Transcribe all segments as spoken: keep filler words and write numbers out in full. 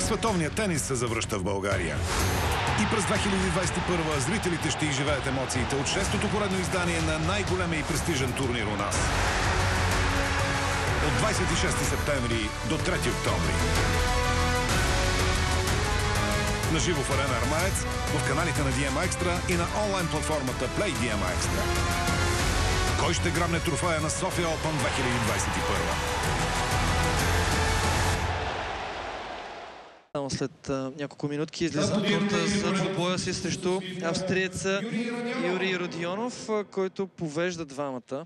Световният тенис се завръща в България. И през две хиляди двадесет и първа зрителите ще изживеят емоциите от шестото поредно издание на най-големия и престижен турнир у нас. От двадесет и шести септември до трети октомври. Наживо в Арена Армаец, в каналите на Ди Ем Екстра и на онлайн платформата Play Ди Ем Екстра. Кой ще грабне трофея на София Open две хиляди двадесет и първа? Само след а, няколко минутки излиза на корта за двубоя си срещу австриеца Юрий Родионов, а, който повежда двамата.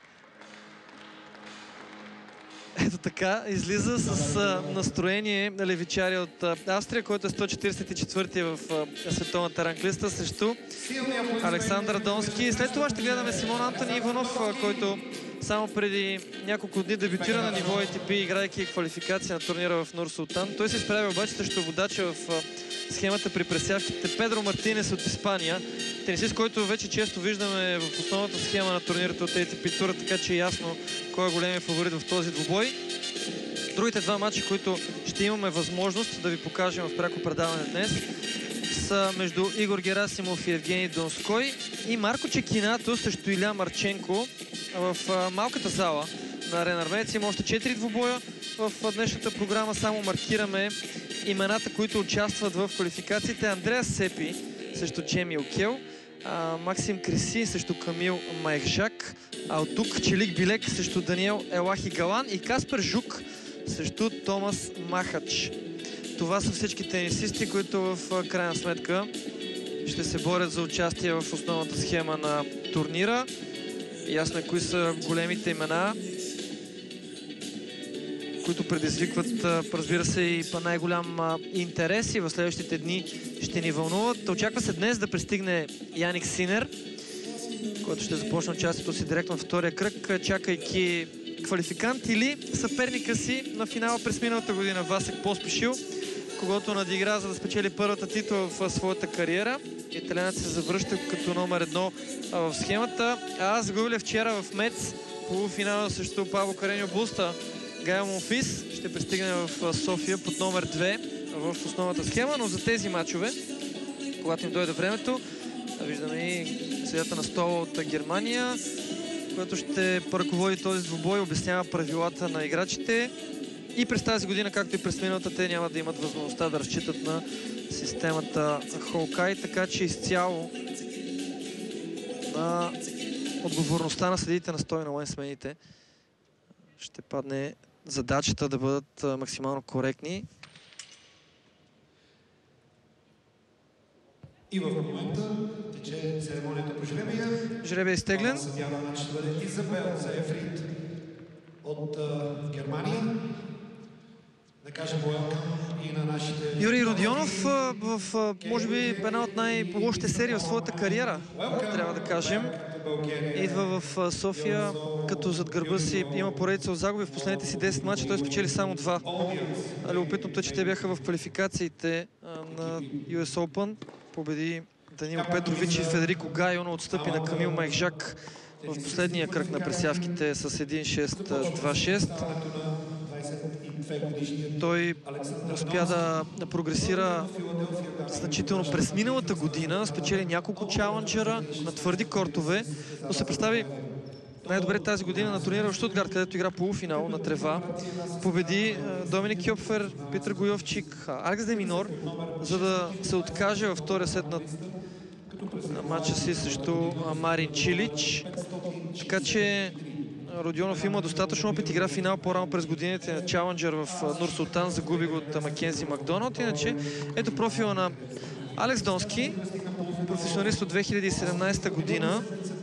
Ето така, излиза с а, настроение на левичари от а, Австрия, който е сто четиридесет и четвърти в а, световната ранглиста срещу Александър Донски. След това ще гледаме Симон Антони Иванов, а, който само преди няколко дни дебютира на ниво Ей Ти Пи, играйки квалификация на турнира в Нур Султан. Той се изправя обаче срещу водача в а, схемата при пресявките Педро Мартинес от Испания. Тенисист, който вече често виждаме в основната схема на турнирата от Ей Ти Пи тура, така че е ясно кой е големият фаворит в този двубой. Другите два матча, които ще имаме възможност да ви покажем в пряко предаване днес, са между Игор Герасимов и Евгений Донской и Марко Чекинато срещу Иля Марченко в а, малката зала на Арена Армеец. Има още четири двубоя в днешната програма. Само маркираме имената, които участват в квалификациите. Андреас Сепи срещу Джемил Кел, а, Максим Криси срещу Камил Майхжак, а от тук Челик Билек срещу Даниел Елахи Галан и Каспер Жук срещу Томас Махач. Това са всички тенисисти, които в крайна сметка ще се борят за участие в основната схема на турнира. Ясно е кои са големите имена, които предизвикват, разбира се, и най-голям интерес и в следващите дни ще ни вълнуват. Очаква се днес да пристигне Яник Синер, който ще започне участието си директно в втория кръг, чакайки квалификант или съперника си на финала през миналата година Васек Поспешил, когото надигра, за да спечели първата титла в своята кариера. Италианец се завръща като номер едно в схемата. А загубили вчера в Мец полуфинала срещу Пабло Кареньо Буста. Гаел Монфис ще пристигне в София под номер две в основната схема, но за тези матчове, когато им дойде времето, виждаме и съдията на стола от Германия, който ще ръководи този двубой, обяснява правилата на играчите. И през тази година, както и през миналата, те няма да имат възможността да разчитат на системата Холкай, така че изцяло на отговорността на съдиите на стоя на лайнсмените ще падне задачата да бъдат максимално коректни. И в момента тече церемонията по жребия. Жребия е изтеглен. Съдява матч ще бъде Изабел Заефрид от uh, Германия. Да кажем welcome и на нашите... Юрий Родионов в, в може би една от най-лошите серии в своята кариера, трябва да кажем. Идва в София, като зад гърба си има поредица от загуби в последните си десет мача. Той спечели само два. Любопитното е, че те бяха в квалификациите на Ю Ес Open. Победи Данил Петрович и Федерико Гайо, но отстъпи на Камил Майхжак в последния кръг на пресявките с един шест два шест. Той успя да, да прогресира значително през миналата година, спечели няколко чаленджера на твърди кортове, но се представи най-добре тази година на турнира в Штутгарт, където игра полуфинал на трева. Победи Доминик Йопфер, Питър Гойовчик, Алекс де Минор, за да се откаже във втория сет на, на матча си срещу Марин Чилич. Така че Родионов има достатъчно опит, игра финал по-рано през годините на Чаленджер в Нур Султан, загуби го от Макензи Макдоналд. Иначе ето профила на Алекс Донски, професионалист от две хиляди и седемнадесета година.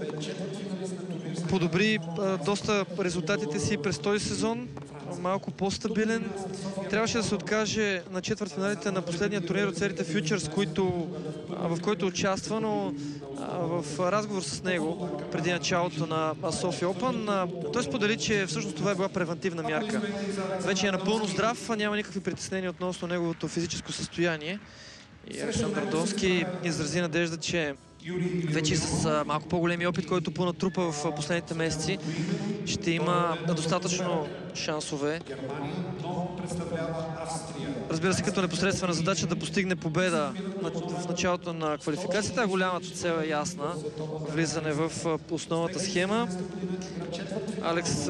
Подобри а, доста резултатите си през този сезон, малко по-стабилен. Трябваше да се откаже на четвъртфиналите на последния турнир от серията Futures, които, а, в който участва, но а, в разговор с него преди началото на София Open, а, той сподели, че всъщност това е била превентивна мярка. Вече е напълно здрав, няма никакви притеснения относно неговото физическо състояние. И Александър Донски изрази надежда, че вече с а, малко по-големи опит, който понатрупа в а, последните месеци, ще има достатъчно шансове. разбира се, като непосредствена задача да постигне победа в началото на квалификацията. Голямата цел е ясна. Влизане в основната схема. Алекс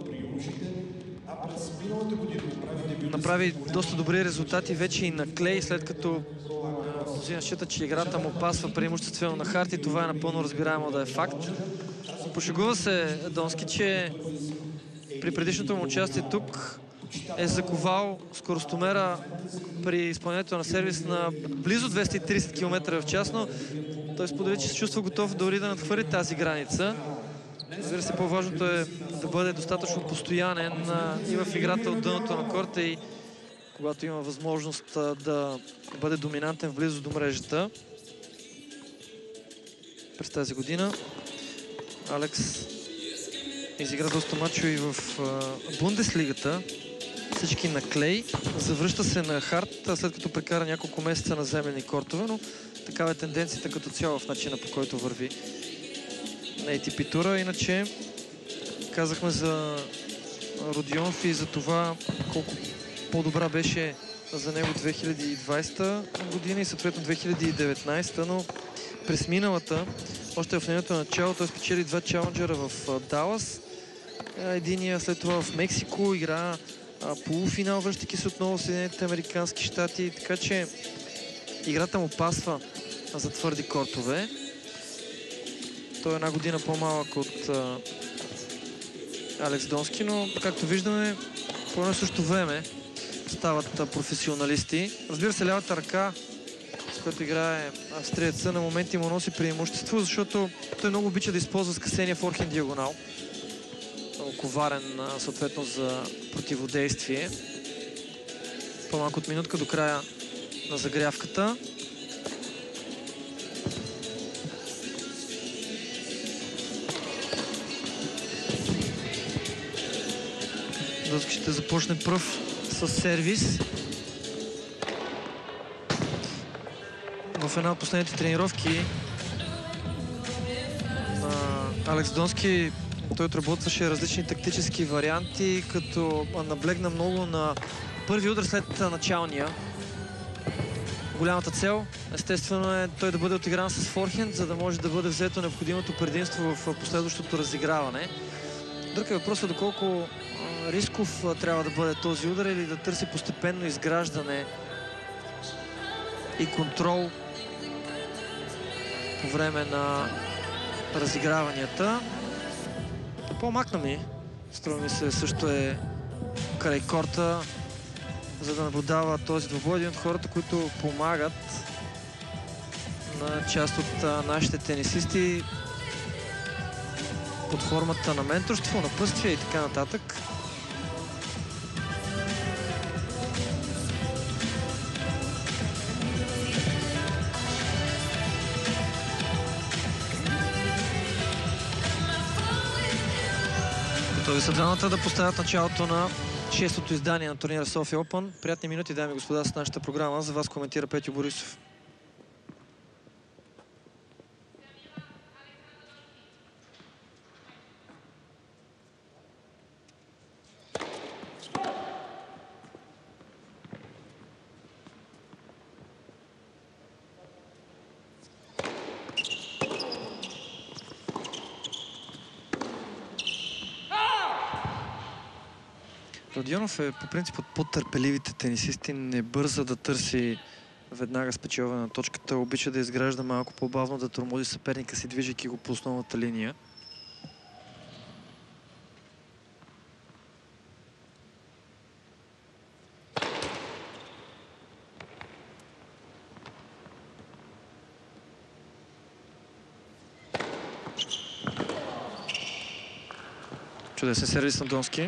направи доста добри резултати вече и на клей, след като мнозина счита, че играта му пасва преимуществено на хард и това е напълно разбираемо да е факт. Пошегува се Донски, че при предишното му участие тук е заковал скоростомера при изпълнението на сервис на близо двеста и тридесет километра в час, но той сподели, че се чувства готов дори да надхвърли тази граница. Разбира се, по-важното е да бъде достатъчно постоянен и в играта от дъното на корта и когато има възможност да бъде доминантен в близо до мрежата. През тази година Алекс изигра доста мачове и в Бундеслигата. Всички на клей. Завръща се на хард, след като прекара няколко месеца на землени кортове, но такава е тенденцията като цяло в начина, по който върви на ей ти пи тура. Иначе казахме за Родионов и за това колко по-добра беше за него две хиляди и двадесета година и съответно две хиляди и деветнадесета, но през миналата, още в нейното начало, той спечели два чаленджера в Далас. Единия след това в Мексико, игра полуфинал, връщайки се отново в Съединените американски щати, така че играта му пасва за твърди кортове. Той е една година по-малък от а, Алекс Донски, но както виждаме, по едно същото време стават а, професионалисти. Разбира се, лявата ръка, с която играе австриеца, на моменти му носи преимущество, защото той много обича да използва скъсения форхенд диагонал. Много коварен, а, съответно, за противодействие. По-малко от минутка до края на загрявката. Донски ще започне пръв с сервис. В една от последните тренировки на Алекс Донски той отработваше различни тактически варианти, като наблегна много на първи удар след началния. Голямата цел, естествено, е той да бъде отигран с форхенд, за да може да бъде взето необходимото предимство в последващото разиграване. Друг е въпросът доколко рисков трябва да бъде този удар или да търси постепенно изграждане и контрол по време на разиграванията. По-макна ми, струва ми се, също е край корта, за да наблюдава този двубой. Един от хората, които помагат на част от нашите тенисисти под формата на менторство, напътствие и така нататък. Готови са двамата да поставят началото на шестото издание на турнира София Open. Приятни минути, дами и господа, с нашата програма. За вас коментира Петю Борисов. Родионов е по принцип от по-търпеливите тенисисти, не бърза да търси веднага спечелване на точката, обича да изгражда малко по-бавно, да тормози съперника си, движейки го по основната линия. Чудесен сервис на Донски.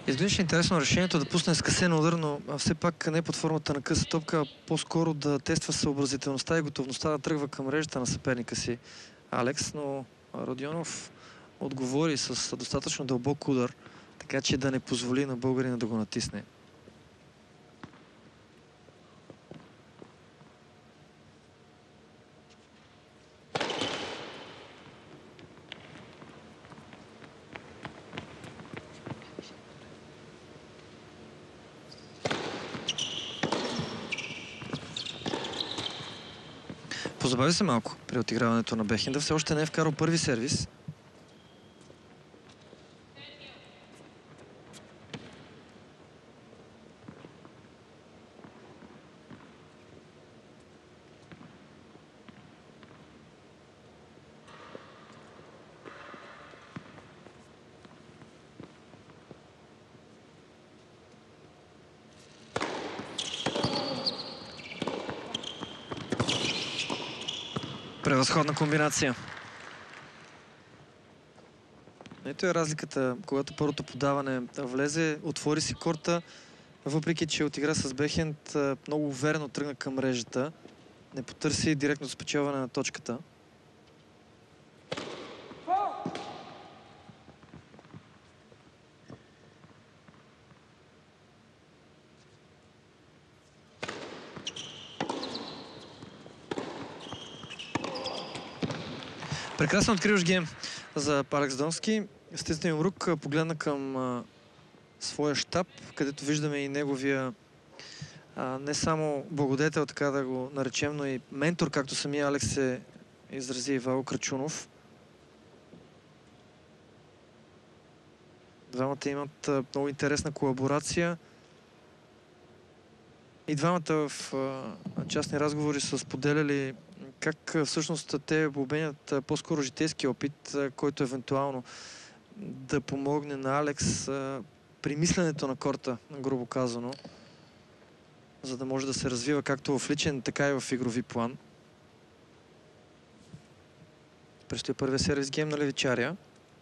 Изглеждаше интересно решението да пусне скъсен удар, но все пак не под формата на къса топка, по-скоро да тества съобразителността и готовността да тръгва към мрежата на съперника си Алекс, но Родионов отговори с достатъчно дълбок удар, така че да не позволи на българина да го натисне. Позабави се малко при отиграването на бекхенда. Все още не е вкарал първи сервис. Превъзходна комбинация. Ето е разликата, когато първото подаване влезе, отвори си корта, въпреки че отигра с бекхенд, много уверено тръгна към мрежата. Не потърси директно спечелване на точката. Прекрасно откриваш гейм за Алекс Донски. Стисна им рук, погледна към а, своя щаб, където виждаме и неговия а, не само благодетел, така да го наречем, но и ментор, както самия Алекс се изрази, Ивайло Крачунов. Двамата имат а, много интересна колаборация. И двамата в а, частни разговори са споделяли как всъщност те обменят по-скоро житейски опит, който евентуално да помогне на Алекс при мисленето на корта, грубо казано, за да може да се развива както в личен, така и в игрови план. Предстои първия сервис гейм на Левичария.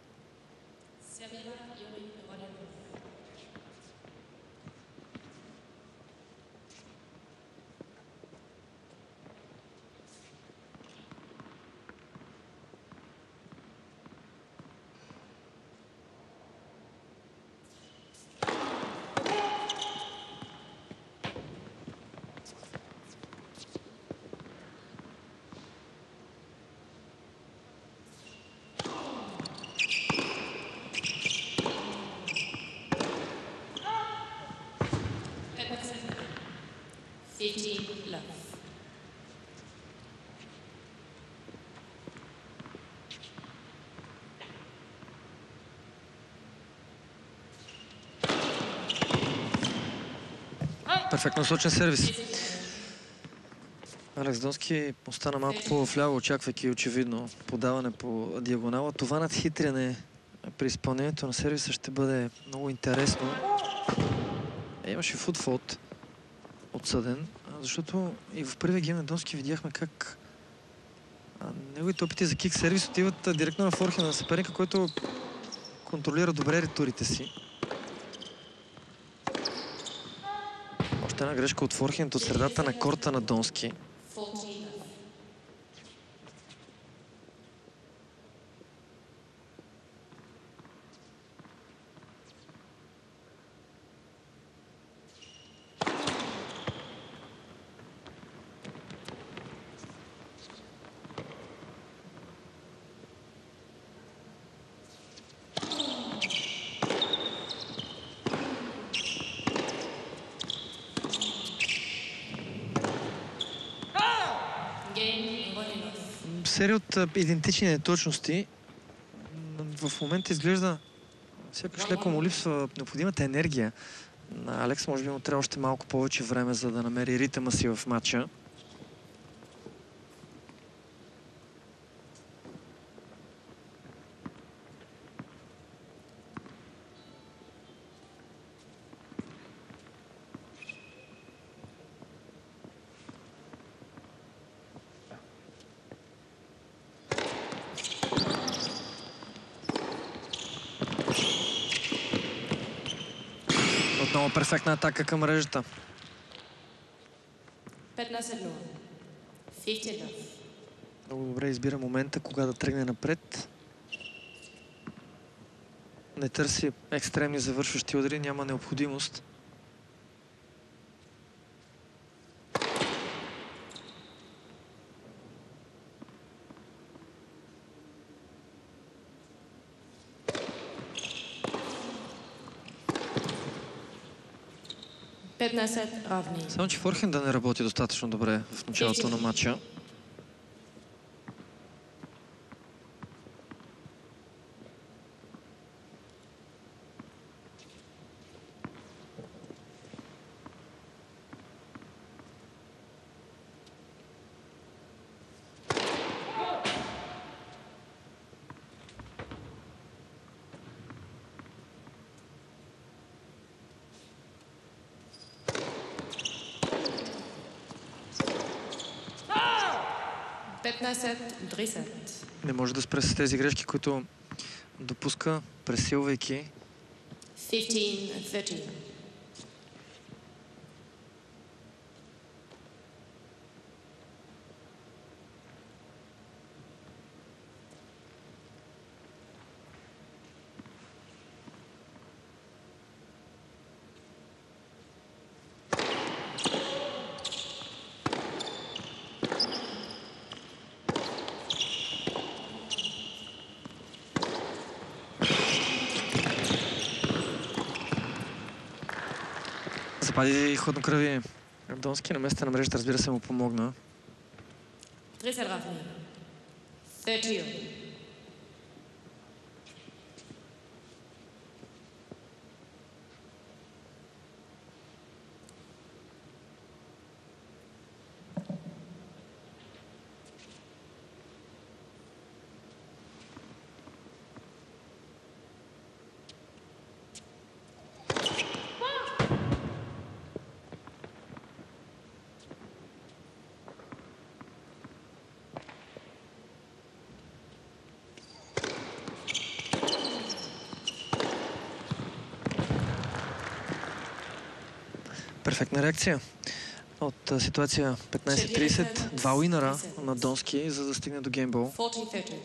Перфектно насочен сервис. Алекс Донски остана малко по-вляво, очаквайки очевидно подаване по диагонала. Това надхитряне при изпълнението на сервиса ще бъде много интересно. Е, имаше футфолт отсъден, защото и в първия гейм на Донски видяхме как неговите опити за кик сервис отиват директно на форхенда на съперника, който контролира добре ретурите си. Още една грешка от форхенд от средата на корта на Донски. Серия от идентични неточности. В момента изглежда сякаш леко му липсва необходимата енергия. На Алекс може би му трябва още малко повече време, за да намери ритъма си в матча. Отново перфектна атака към мрежата. петнайсет нула. петнайсет нула. Много добре избира момента, кога да тръгне напред. Не търси екстремни завършващи удари, няма необходимост. петнайсет равни. Само че форхенда не работи достатъчно добре в началото на матча. петнайсет трийсет. Не може да спре с тези грешки, които допуска, пресилвайки. петнайсет трийсет. Запади хладнокръвие. Донски на места на мрежата, разбира се, му помогна. трийсет равни. трийсет. Перфектна реакция от ситуация петнайсет трийсет. Два уинъра на Донски, за да стигне до геймбол. четирийсет трийсет.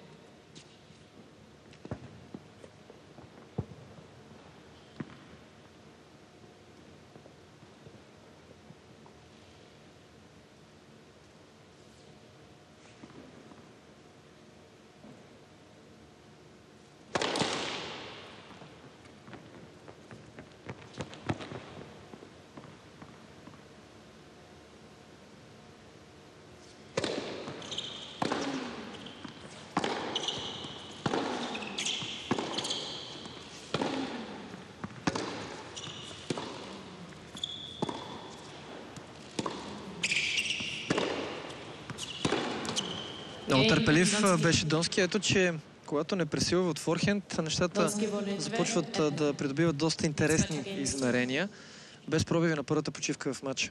Много търпелив беше Донски. Ето, че когато не пресилва от форхенд, нещата започват да придобиват доста интересни измерения, без пробиви на първата почивка в матча.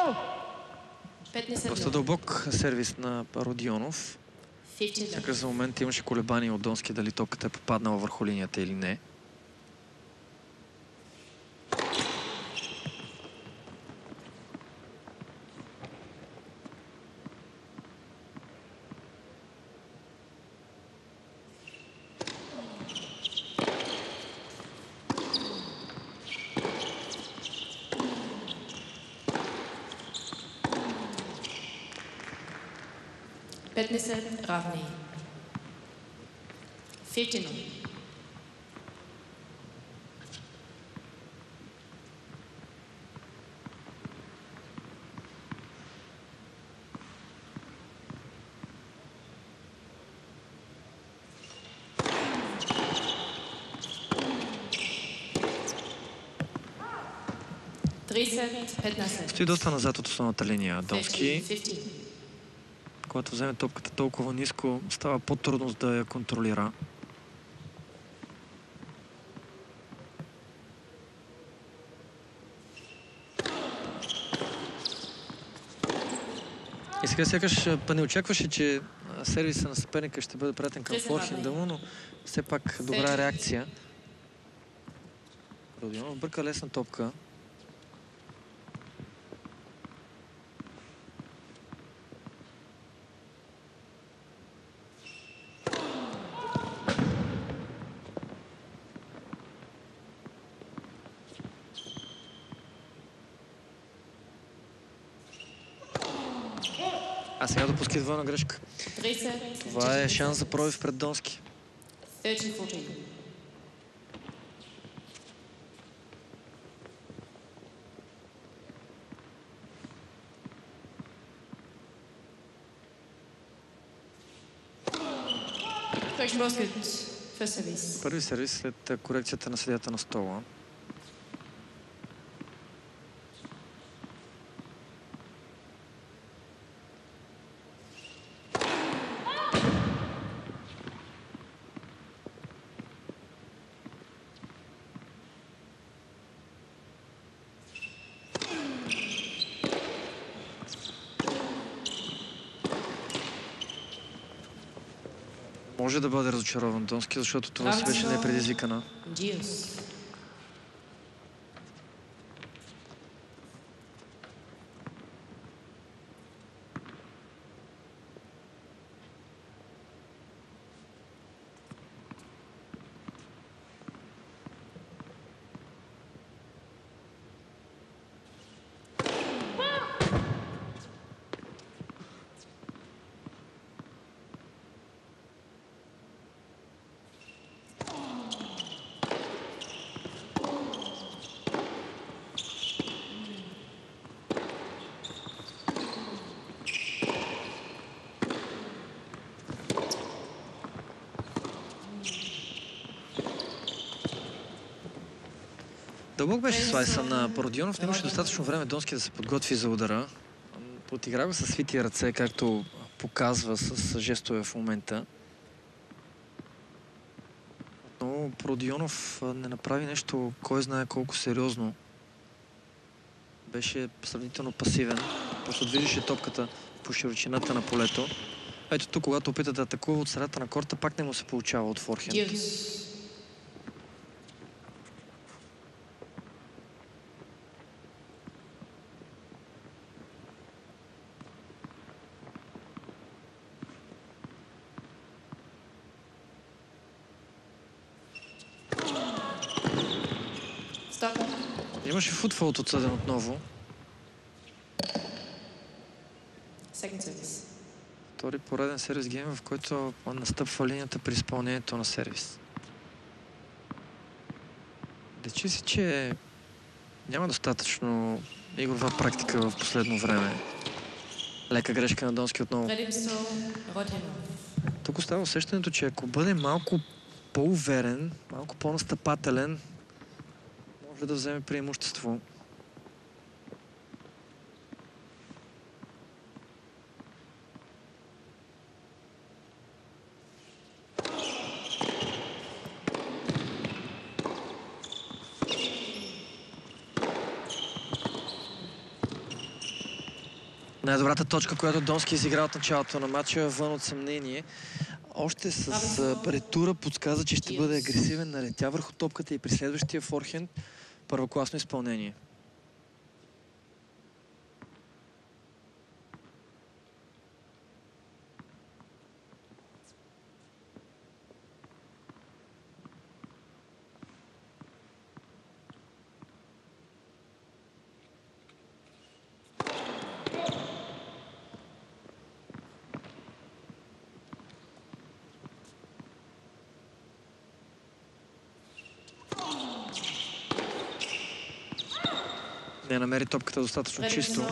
Доста дълбок сервис на Родионов. Сякаш за момент имаше колебания от Донски дали топката е попаднала върху линията или не. петнайсет равни. петнайсет. трийсет петнайсет. Стои доста назад от основната линия Донски. Когато вземе топката толкова ниско, става по-трудно да я контролира. И сега сякаш не очакваше, че сервиса на съперника ще бъде пратен към форхенда му, но все пак добра реакция. Родионов бърка лесна топка. А сега допуска двойна грешка. Това е шанс за пробив пред Донски. Първи сервис след корекцията на съдията на стола. Може да бъде разочарован Донски, защото това си беше непредизвикана. Дълбок беше слайса на Родионов. Нямаше достатъчно време Донски да се подготви за удара. Подигра го със свити ръце, както показва с жестове в момента. Но Родионов не направи нещо, кой знае колко сериозно. Беше сравнително пасивен. Просто движеше топката по широчината на полето. Ето тук, когато опита да атакува от средата на корта, пак не му се получава от форхенд. Имаше футфолт отсъден отново. Втори пореден сервис гейм, в който настъпва линията при изпълнението на сервис. Лечи си, че няма достатъчно игрова практика в последно време. Лека грешка на Донски отново. Тук остава усещането, че ако бъде малко по-уверен, малко по-настъпателен, може да вземе преимущество. Най-добрата точка, която Донски изигра от началото на матча, вън от съмнение. Още с а, ретура подсказа, че ще бъде агресивен, налетя върху топката и при следващия форхенд първокласно изпълнение. Не намери топката достатъчно чисто.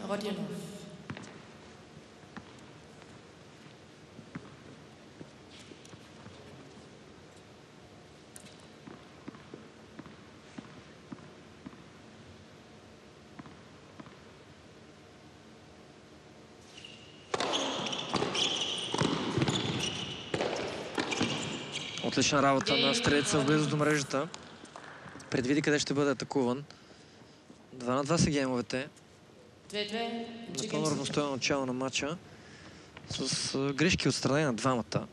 Отлична работа на стрелеца в близост до мрежата. Предвиди къде ще бъде атакуван. Два на два са геймовете. Напълно равностойно начало на матча. С грешки от страна на двамата.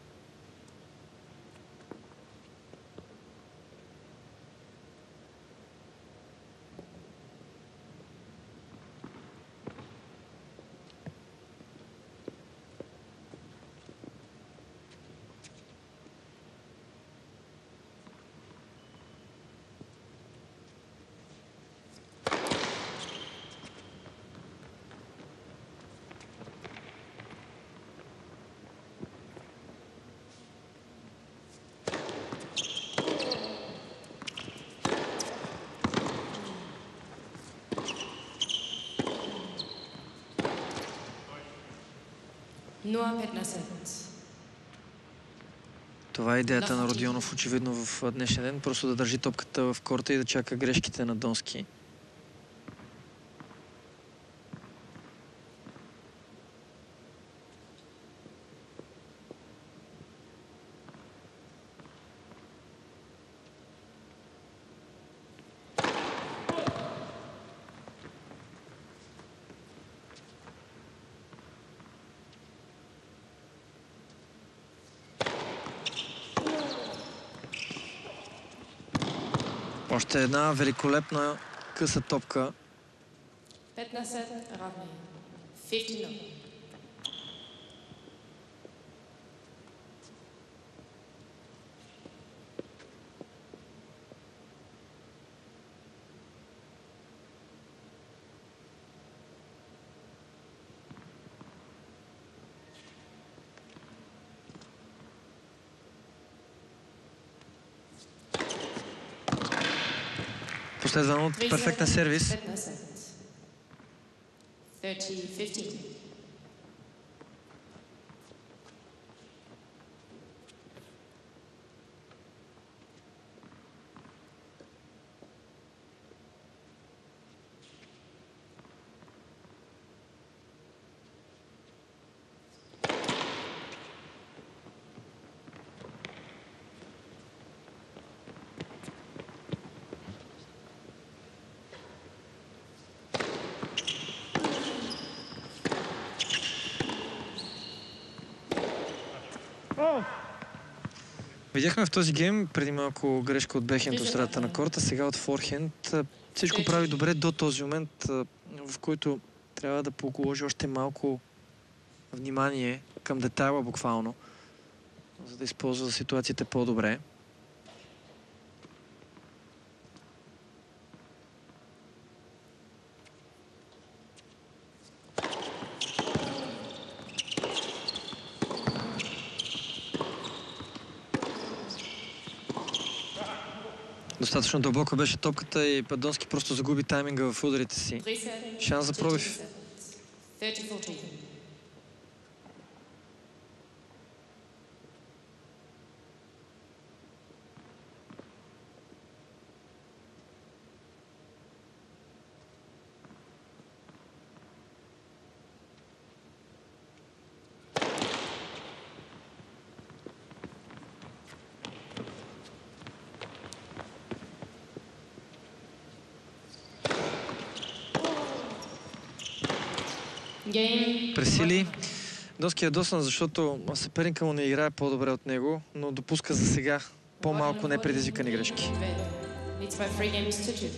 Това е идеята на Родионов, очевидно в днешния ден. Просто да държи топката в корта и да чака грешките на Донски. Още една великолепна къса топка. петнайсет равни. петнайсет. Последвано от перфектен сервис. трийсет петнайсет. Видяхме в този гейм преди малко грешка от бекхенд от средата на корта, сега от форхенд. Всичко прави добре до този момент, в който трябва да положи още малко внимание към детайла буквално, за да използва ситуациите по-добре. Достатъчно дълбоко беше топката и Донски просто загуби тайминга в ударите си. Шанс за пробив. Game. пресили. Донски е досан, защото съперника му не играе по-добре от него, но допуска за сега по-малко непредизвикани грешки. Leads by three games to two.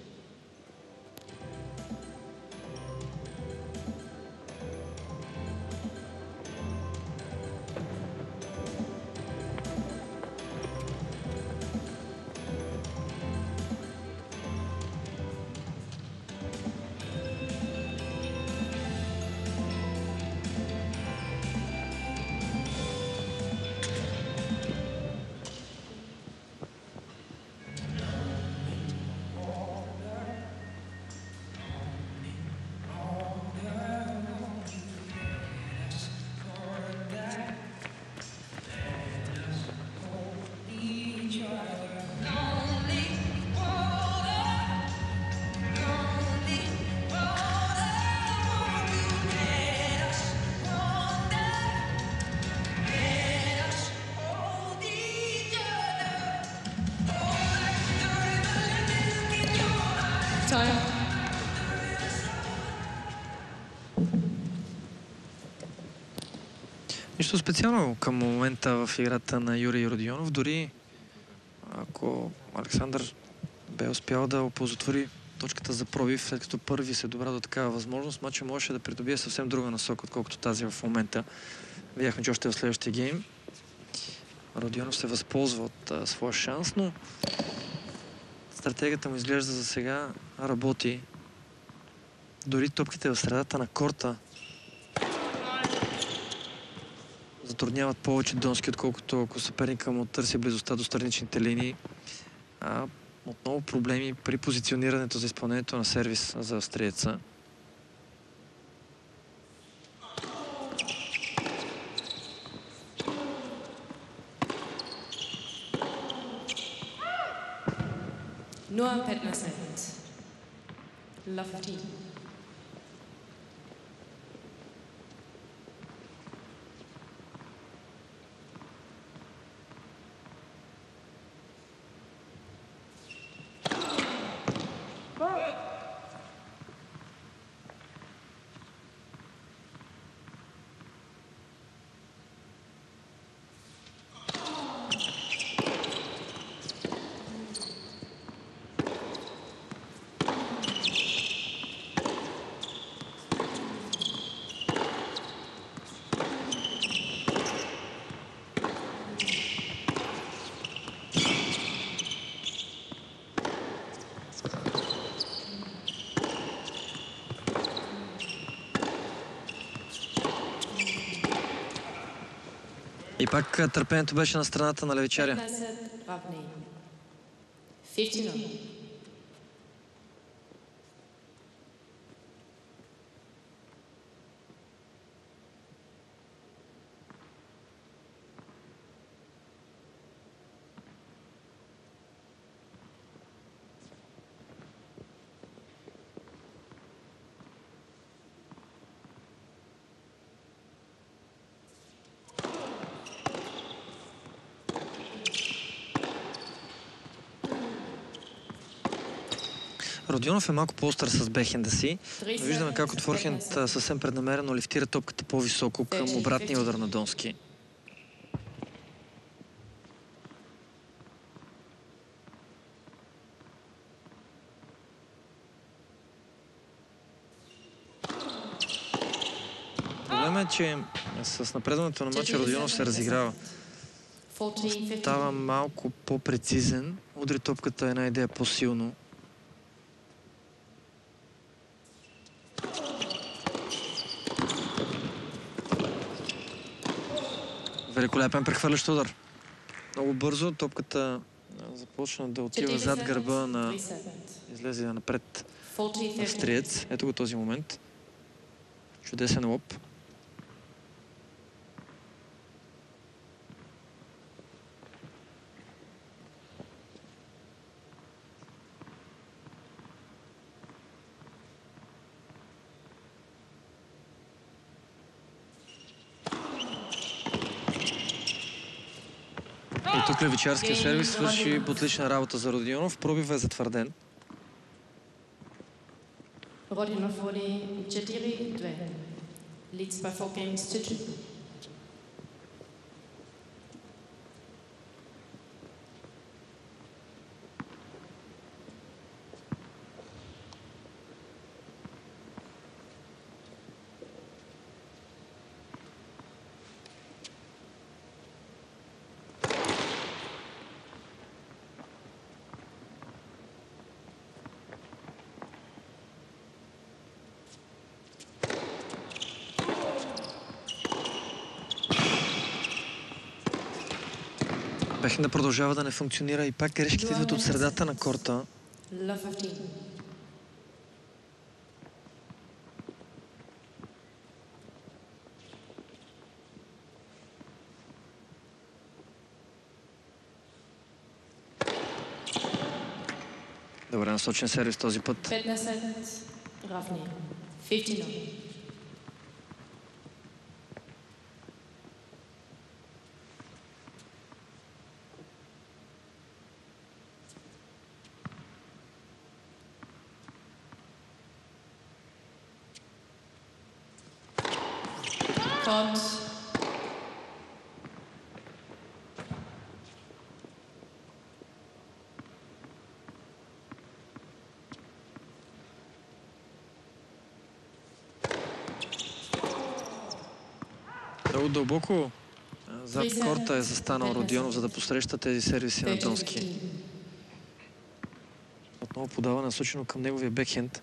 Time. Нищо специално към момента в играта на Юрий Родионов. Дори ако Александър бе успял да оползотвори точката за пробив, след като първи се добра до такава възможност, мача можеше да придобие съвсем друга насока, отколкото тази в момента. Видяхме, че още в следващия гейм Родионов се възползва от а, своя шанс, но стратегията му изглежда за сега работи. Дори топките в средата на корта затрудняват повече Донски, отколкото ако съперника му търси близостта до страничните линии. А отново проблеми при позиционирането за изпълнението на сервис за австриеца. Nur Petnaset. Love fifteen. И пак търпението беше на страната на левичаря. Родионов е малко по-остър с бехенда си. Но виждаме как от форхенд съвсем преднамерено лифтира топката по-високо към обратния удар на Донски. Проблемът е, че с напредването на матча Родионов се разиграва. Става малко по-прецизен. Удри топката една идея по-силно. Великолепен прехвърлящ удар. Много бързо топката започна да отива зад гърба на... Излезе напред австриец. Ето го този момент. Чудесен лоп. И тук левичарския сервис свърши отлична работа за Родионов. Пробива е затвърден. Родионов води четири две. Leads by four games to two. Бехенда продължава да не функционира и пак грешките идват от средата на корта. Love fifteen. Добре насочен сервис този път. петнайсет. Равни. петнайсет нула. Pot. Много дълбоко зад корта е застанал Родионов, за да посреща тези сервиси на Донски. Отново подава насочено към неговия бекхенд.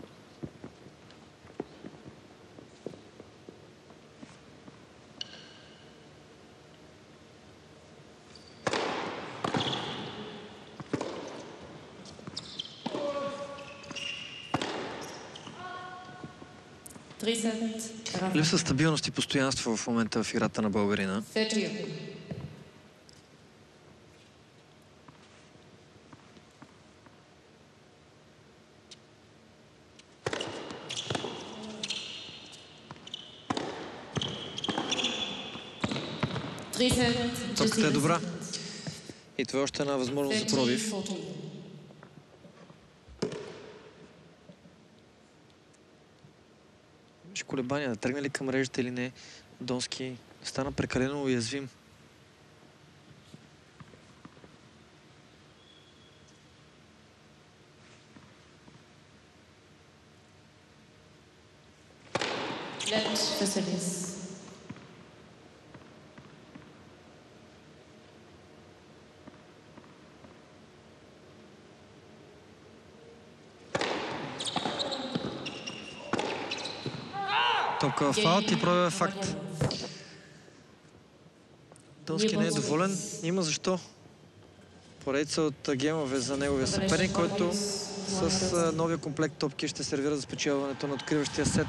Липсва стабилност и постоянство в момента в играта на българина. Топката е добра. И това е още една възможност за пробив. Колебания, да тръгне ли към мрежата или не. Донски стана прекалено уязвим. Топка в фаут и пробива факт. Донски не е доволен. Има защо. Поредица от геймове за неговия съперник, който с новия комплект топки ще сервира за спечелването на откриващия сет.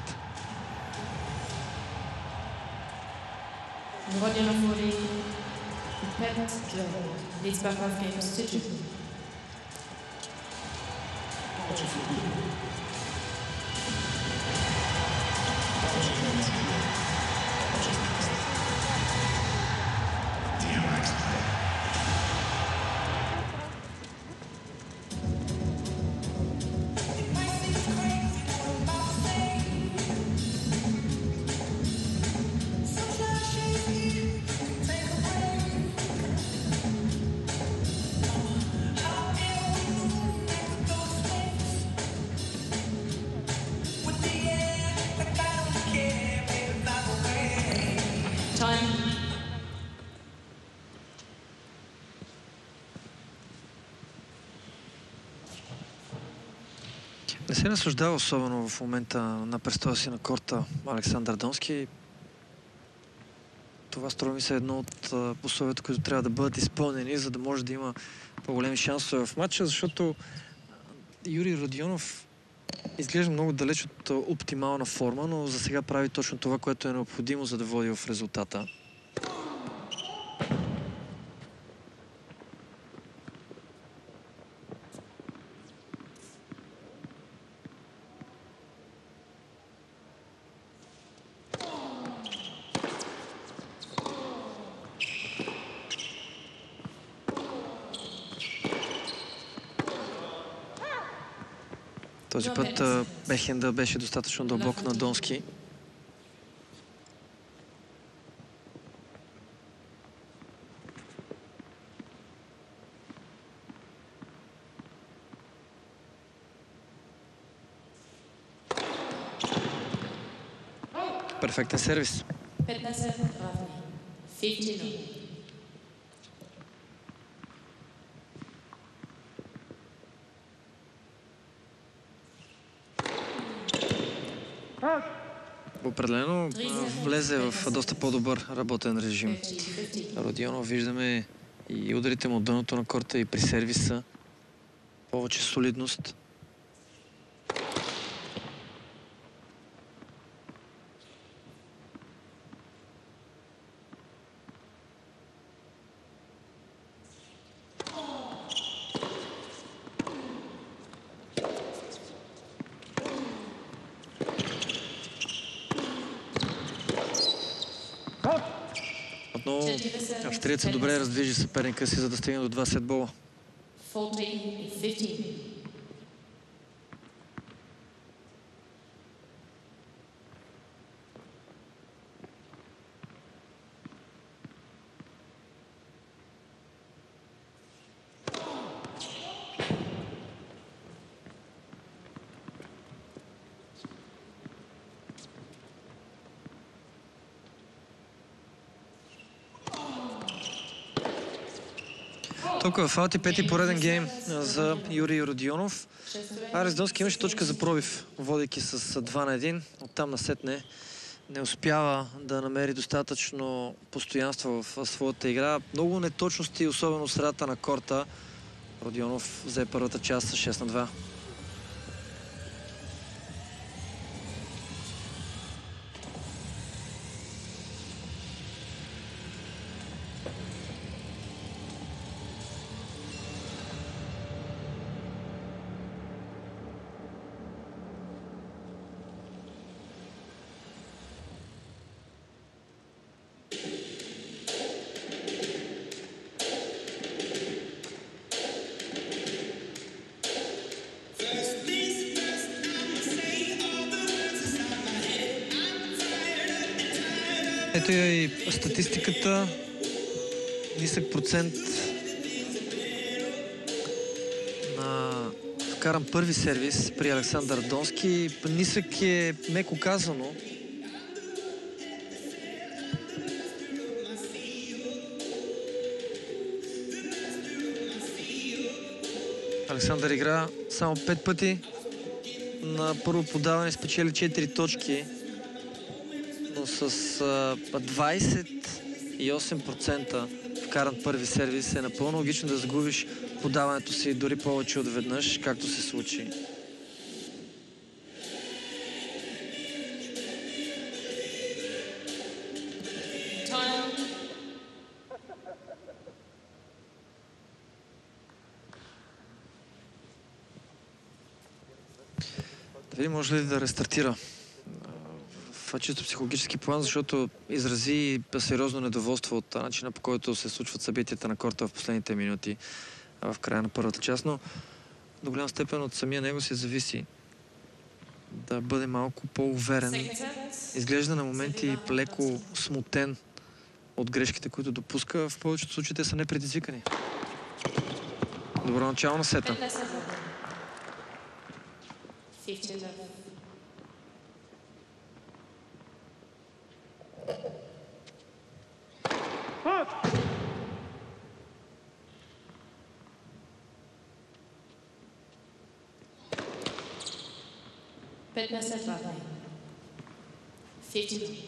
Не се наслаждава особено в момента на престоя си на корта Александър Донски. Това струва ми се едно от условията, които трябва да бъдат изпълнени, за да може да има по-големи шансове в матча, защото Юрий Родионов изглежда много далеч от оптимална форма, но за сега прави точно това, което е необходимо, за да води в резултата. Този път бекхенда беше достатъчно дълбок на Донски. перфектен сервис. петнайсет равни. петнайсет нула. Определено влезе в доста по-добър работен режим. Родионов, виждаме и ударите му от дъното на корта и при сервиса. Повече солидност. Отново австриецът добре раздвижи съперника си, за да стигне до два сетбола. fourteen fifteen. Толкова фаути, пети пореден гейм за Юрий Родионов. Алекс Донски имаше точка за пробив, водейки с два на един. Оттам насетне не успява да намери достатъчно постоянство в своята игра. Много неточности, особено в средата на корта. Родионов взе първата част с шест на два. Ето я и статистиката. Нисък процент на вкаран първи сервис при Александър Донски. Нисък е меко казано. Александър игра само пет пъти. На първо подаване спечели четири точки. С двайсет и осем процента вкаран първи сервис е напълно логично да загубиш подаването си дори повече от веднъж, както се случи. Да видим, може ли да рестартира в чисто психологически план, защото изрази сериозно недоволство от начина, по който се случват събитията на корта в последните минути в края на първата част, но до голяма степен от самия него се зависи да бъде малко по-уверен. Изглежда на моменти леко смутен от грешките, които допуска. В повечето случаи те са непредизвикани. Добро начало на сета. петнайсет равни. петнайсет.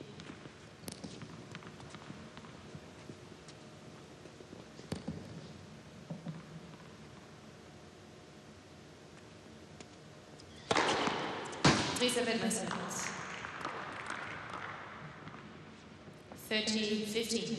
thirty seconds. thirty fifteen.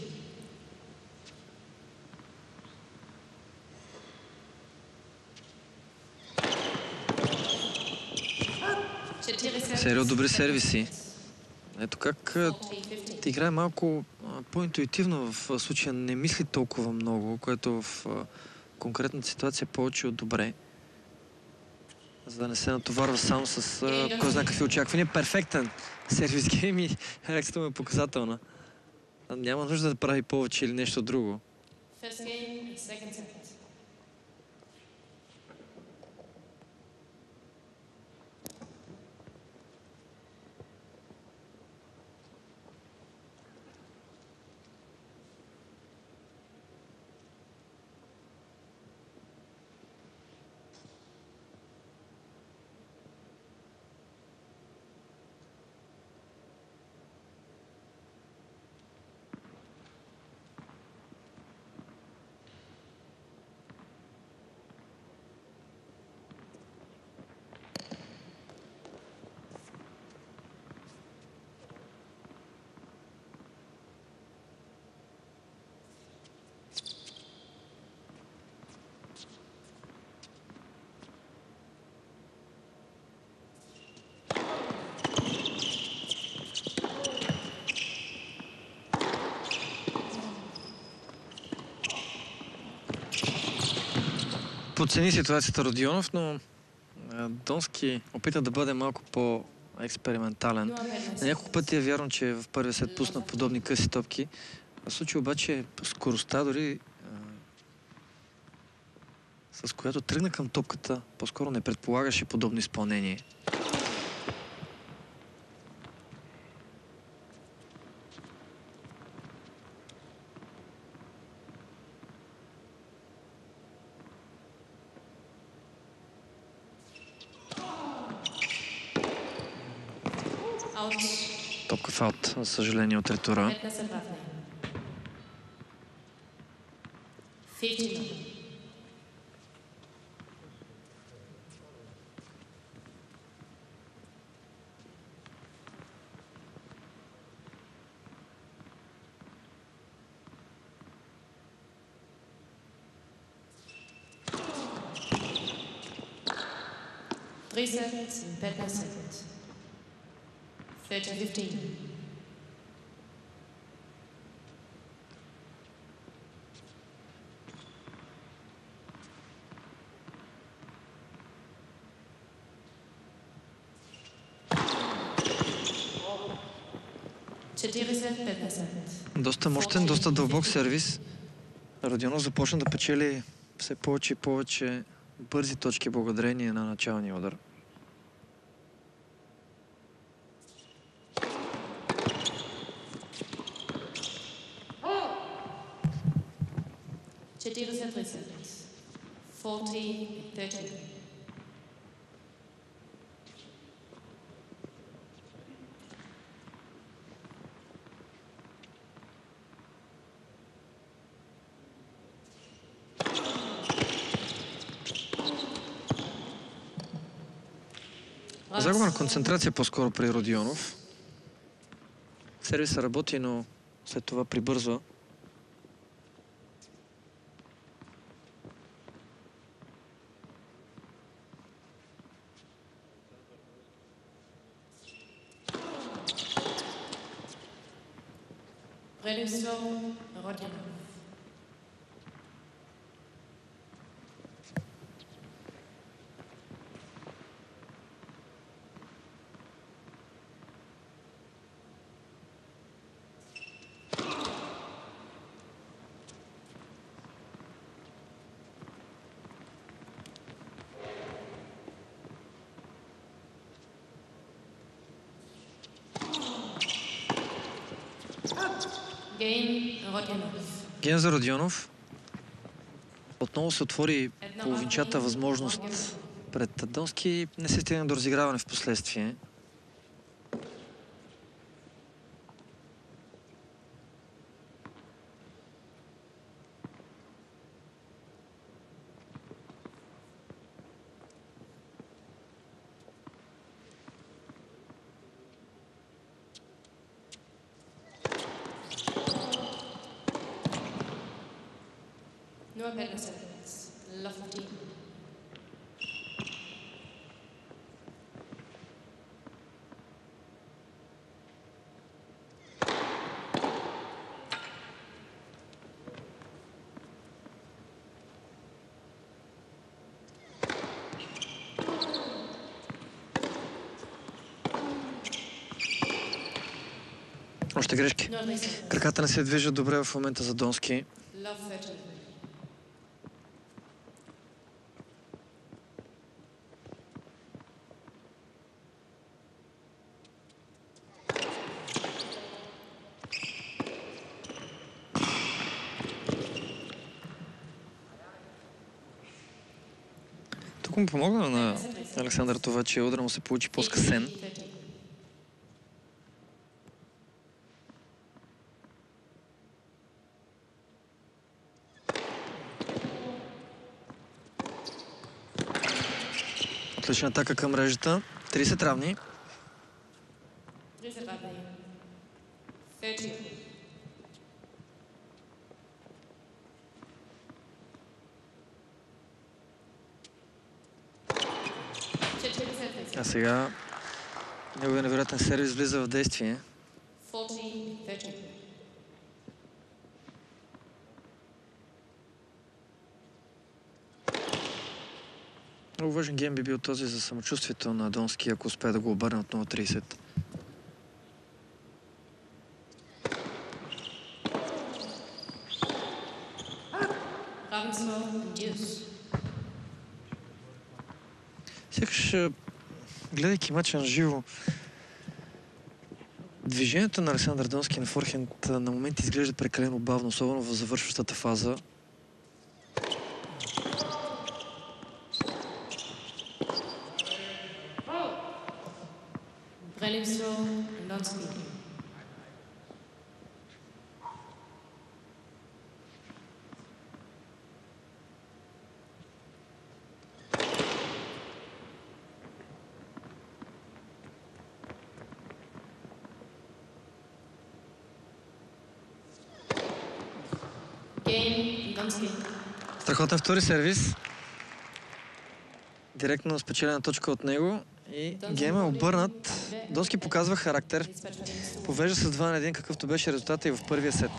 Серио добри сервиси. Ето как ти играе малко по-интуитивно в случая. Не мисли толкова много, което в конкретната ситуация е повече от добре. За да не се натоварва само с кой знае какви очаквания. Перфектен сервис гейм и реакцията му е показателна. Няма нужда да прави повече или нещо друго. подцени ситуацията Родионов, но а, Донски опита да бъде малко по-експериментален. На няколко пъти е вярно, че в първия сет пусна подобни къси топки. В случай обаче скоростта дори а, с която тръгна към топката, по-скоро не предполагаше подобно изпълнение. Топка фаут, за съжаление, от ретура. Three seconds and fifteen seconds. thirty fifteen. Доста мощен, доста дълбок сервис. Родионов започна да печели все повече и повече бързи точки благодарение на началния удар. forty thirty. Загуба на концентрация по-скоро при Родионов. Сервиса работи, но след това прибързва. Redusson Rodionov. Ген за Родионов. Отново се отвори половинчата възможност пред Донски. Не се стигна до разиграване в последствие. Още грешки. Краката не се движат добре в момента за Донски. Тук му помогна на Александър това, че удара му се получи по-скъсен. Отлична атака към мрежата. тридесет равни. А сега неговият невероятен сервис влиза в действие. Много важен гейм би бил този за самочувствието на Донски, ако успее да го обърне от нула трийсет. Сякаш, гледайки мача на живо, движението на Александър Донски на форхенд на моменти изглежда прекалено бавно, особено в завършващата фаза. Страхотен втори сервис. Директно спечелена точка от него и гейма е обърнат. Донски показва характер. Повежда с два на един, какъвто беше резултата и в първия сет.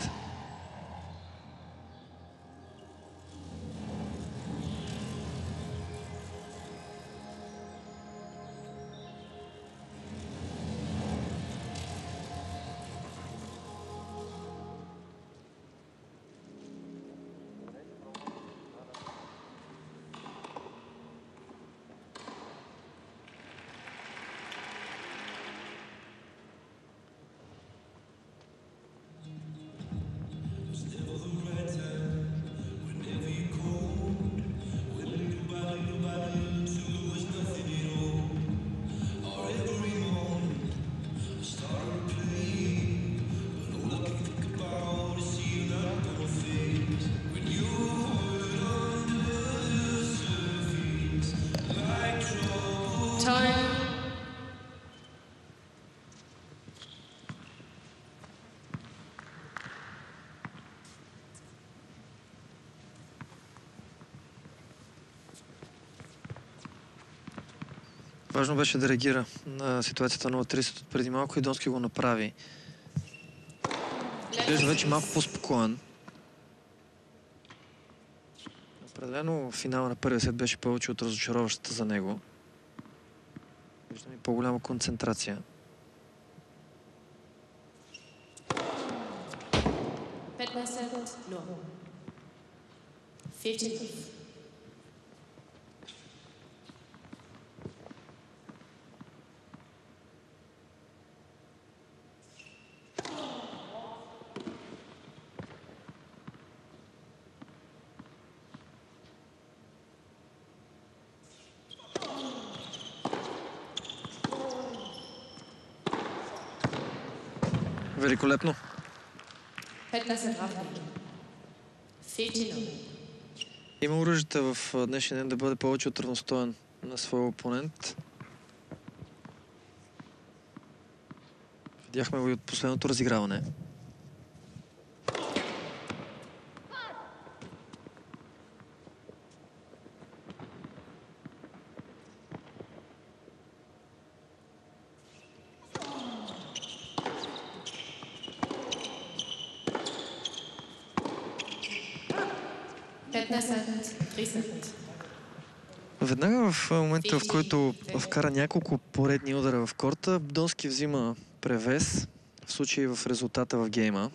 Важно беше да реагира на ситуацията нула трийсет от преди малко и Донски го направи. Изглежда вече малко по-спокоен. Определено финала на първия сет беше повече от разочароващата за него. Виждам и по-голяма концентрация. Великолепно. Има оръжията в днешния ден да бъде повече от равностоен на своя опонент. Видяхме го и от последното разиграване. Веднага в момента, в който вкара няколко поредни удара в корта, Донски взима превес, в случай в резултата в гейма.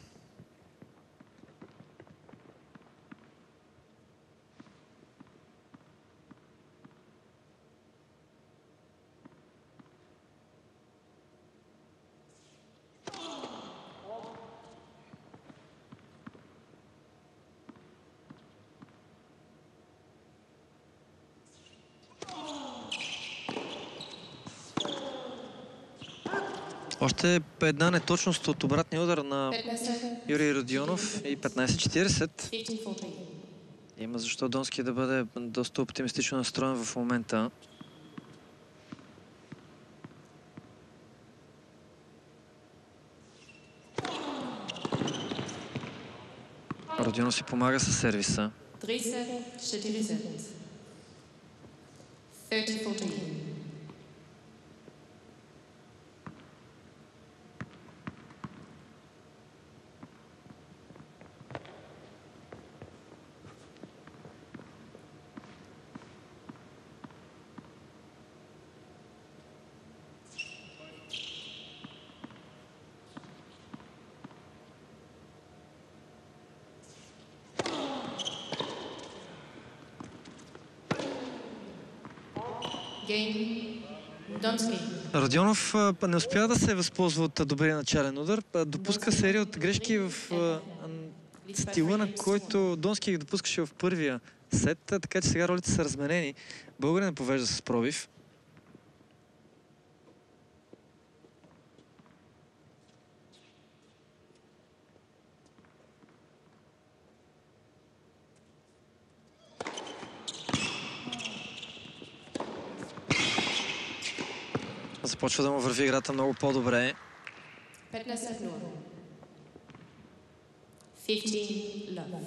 Още една неточност от обратния удар на Юрий Родионов и петнайсет четирийсет. Има защо Донски да бъде доста оптимистично настроен в момента. Родионов си помага със сервиса. Game. Donski. Родионов а, не успя да се възползва от а, добрия начален удар. А, допуска серия от грешки в а, а, стила, на който Донски ги допускаше в първия сет, а, така че сега ролите са разменени. Българин повежда с пробив. Започва да му върви играта много по-добре. петнайсет нула. петнайсет love.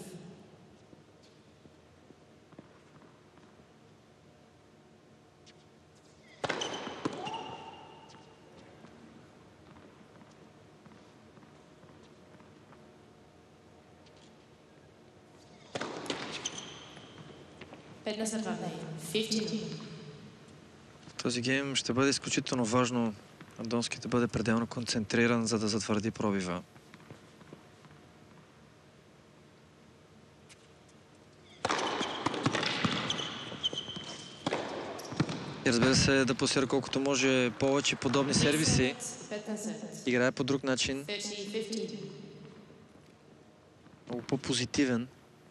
петнайсет равна. петнайсет нула. Този гейм ще бъде изключително важно Донски да бъде пределно концентриран, за да затвърди пробива. И разбира се, да пласира колкото може повече подобни сервиси. Играе по друг начин. Много по-позитивен.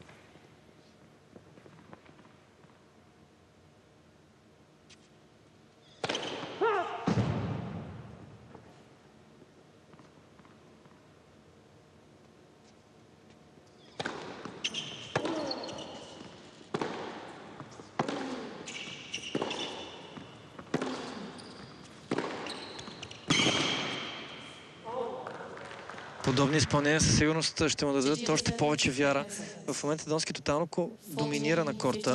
Подобни изпълнения със сигурност ще му дадат още повече вяра. В момента Донски тотално доминира на корта.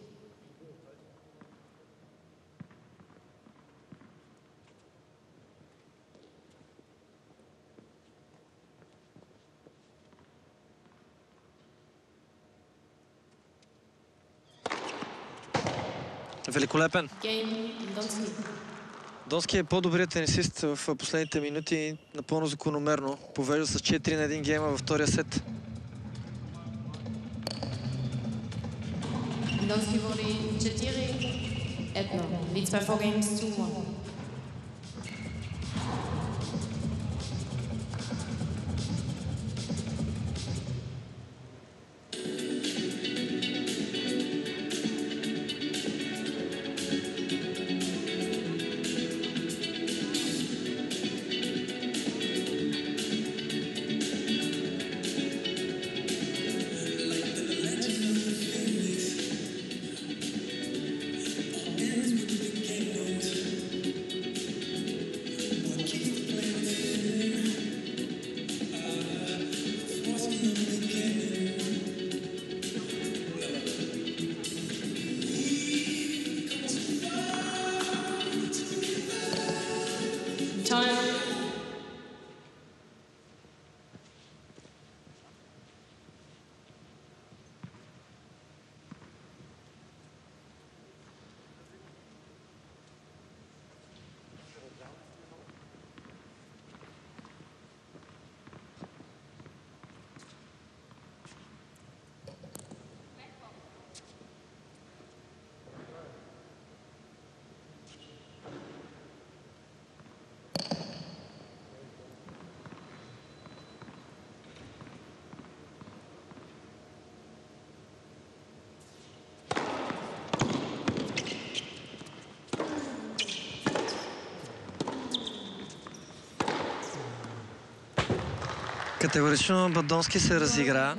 Великолепен. Донски е по-добрият тенисист в последните минути, напълно закономерно. Повежда с четири на един гейма във втория сет. Донски води четири едно. Литва for games two one. Категорично Бадонски се разигра.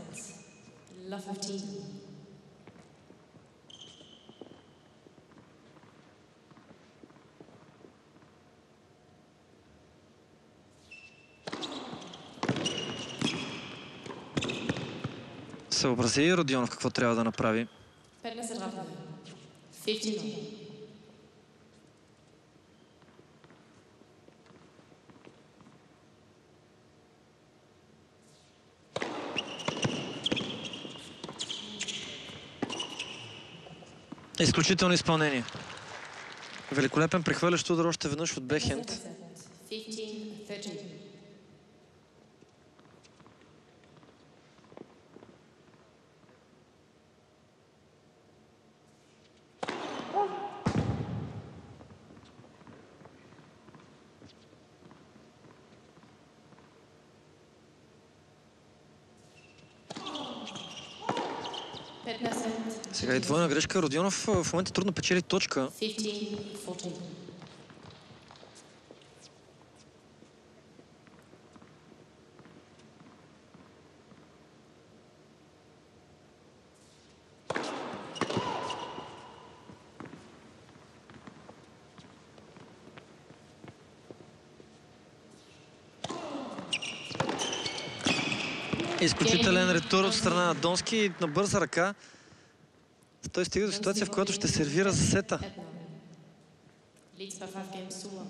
Съобрази Родионов какво трябва да направи. петнайсет равна. петнайсет нула. Изключително изпълнение. Великолепен прехвърлящ удар още веднъж от бекхенд. петнайсет трийсет. Сега и двойна грешка. Родионов в момента трудно печели точка. fifteen fourteen. Изключителен ретур от страна на Донски на бърза ръка. Той стига до ситуация, в която ще сервира за сета. Leads by five games to one.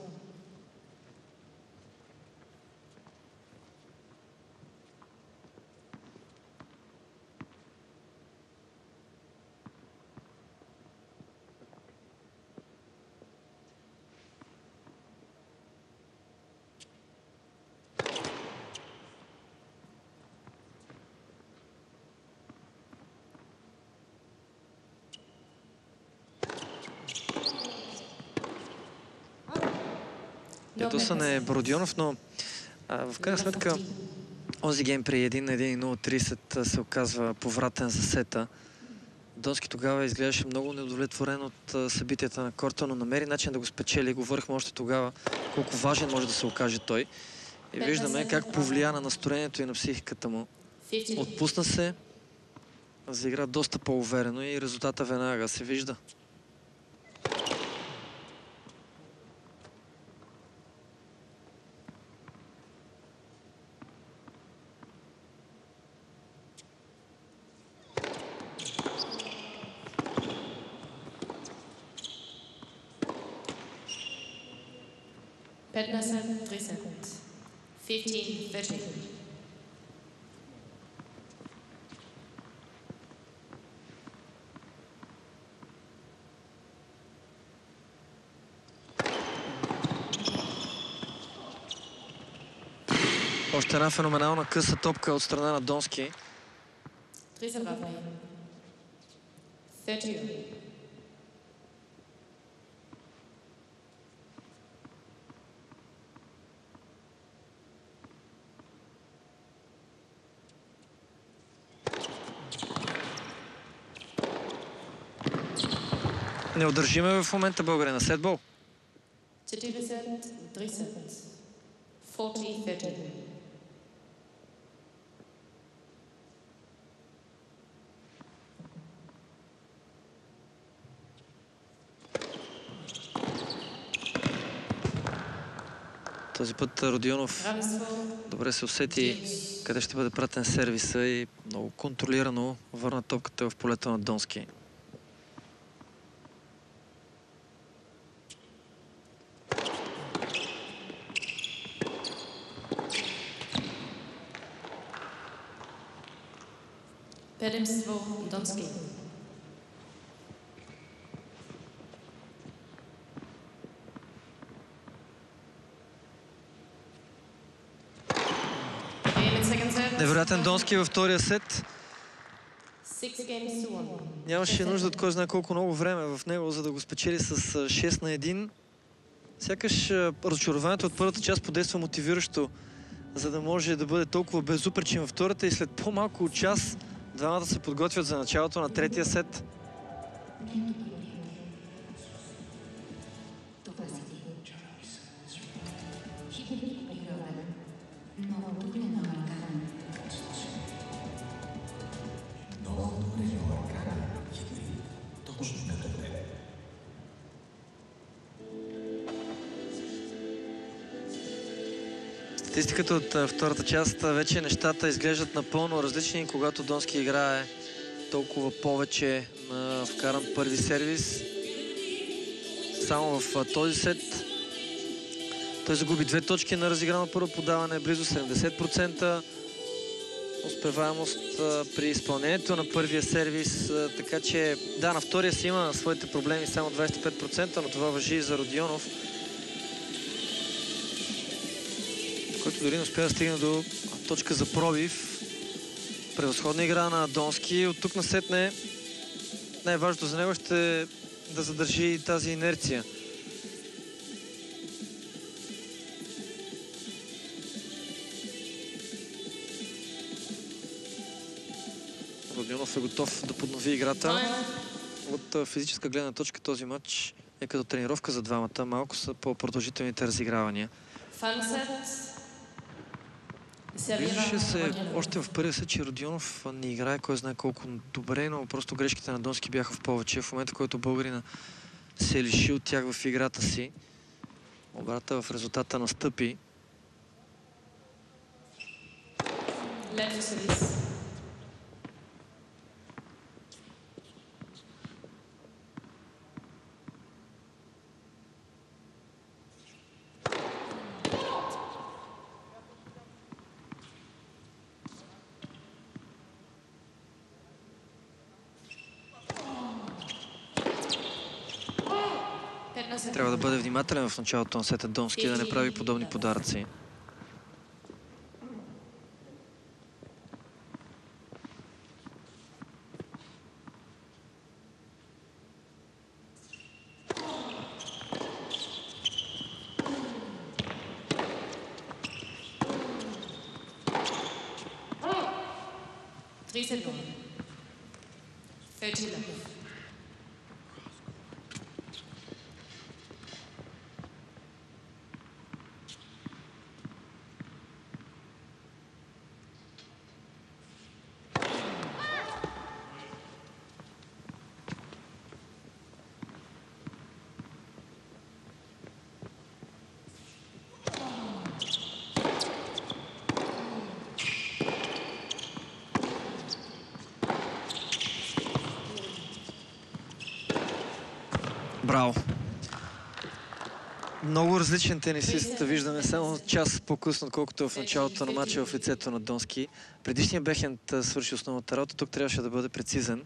Ятосан е Бородионов, но а, в крайна сметка онзи гейм при един на един и нула трийсет се оказва повратен за сета. Донски тогава изглеждаше много неудовлетворен от а, събитията на корта, но намери начин да го спечели. Говорихме още тогава колко важен може да се окаже той. И виждаме как повлия на настроението и на психиката му. Отпусна се, заигра доста по-уверено и резултата веднага се вижда. Petnasen, three seconds. fifteen thirteen. Още една феноменална къса топка от страна на Донски. Трисабравни. thirty. Неудържиме в момента българина. Сетбол. Тетибесет, three seconds. forty thirty. Този път Родионов добре се усети къде ще бъде пратен сервиса и много контролирано върна топката в полето на Донски. Предимство Донски. Невероятен Донски във втория сет. Нямаше нужда от кой знае колко много време в него, за да го спечели с шест на един. Сякаш разочарованието от първата част подейства мотивиращо, за да може да бъде толкова безупречен във втората и след по-малко от час двамата се подготвят за началото на третия сет. Статистиката от втората част вече нещата изглеждат напълно различни, когато Донски играе толкова повече на вкаран първи сервис. Само в този сет той загуби две точки на разиграно първо подаване, близо седемдесет процента успеваемост при изпълнението на първия сервис, така че да, на втория си има своите проблеми, само двадесет и пет процента, но това важи и за Родионов, който дори не успя да стигне до точка за пробив. Превъзходна игра на Донски. От тук насетне най-важното за него ще е да задържи тази инерция. Родионов е готов да поднови играта. От физическа гледна точка този матч е като тренировка за двамата. Малко са по-продължителните разигравания. Виждаше се още в първия сет, че Родионов не играе кой знае колко добре, но просто грешките на Донски бяха в повече. В момента, в който българина се лиши от тях в играта си, обрата в резултата настъпи. Трябва да бъде внимателен в началото на сета Донски, да не прави подобни подаръци. Браво! Много различен тенисист виждаме само час по-късно, отколкото в началото на матча в лицето на Донски. Предишният бекхенд свърши основната работа, тук трябваше да бъде прецизен.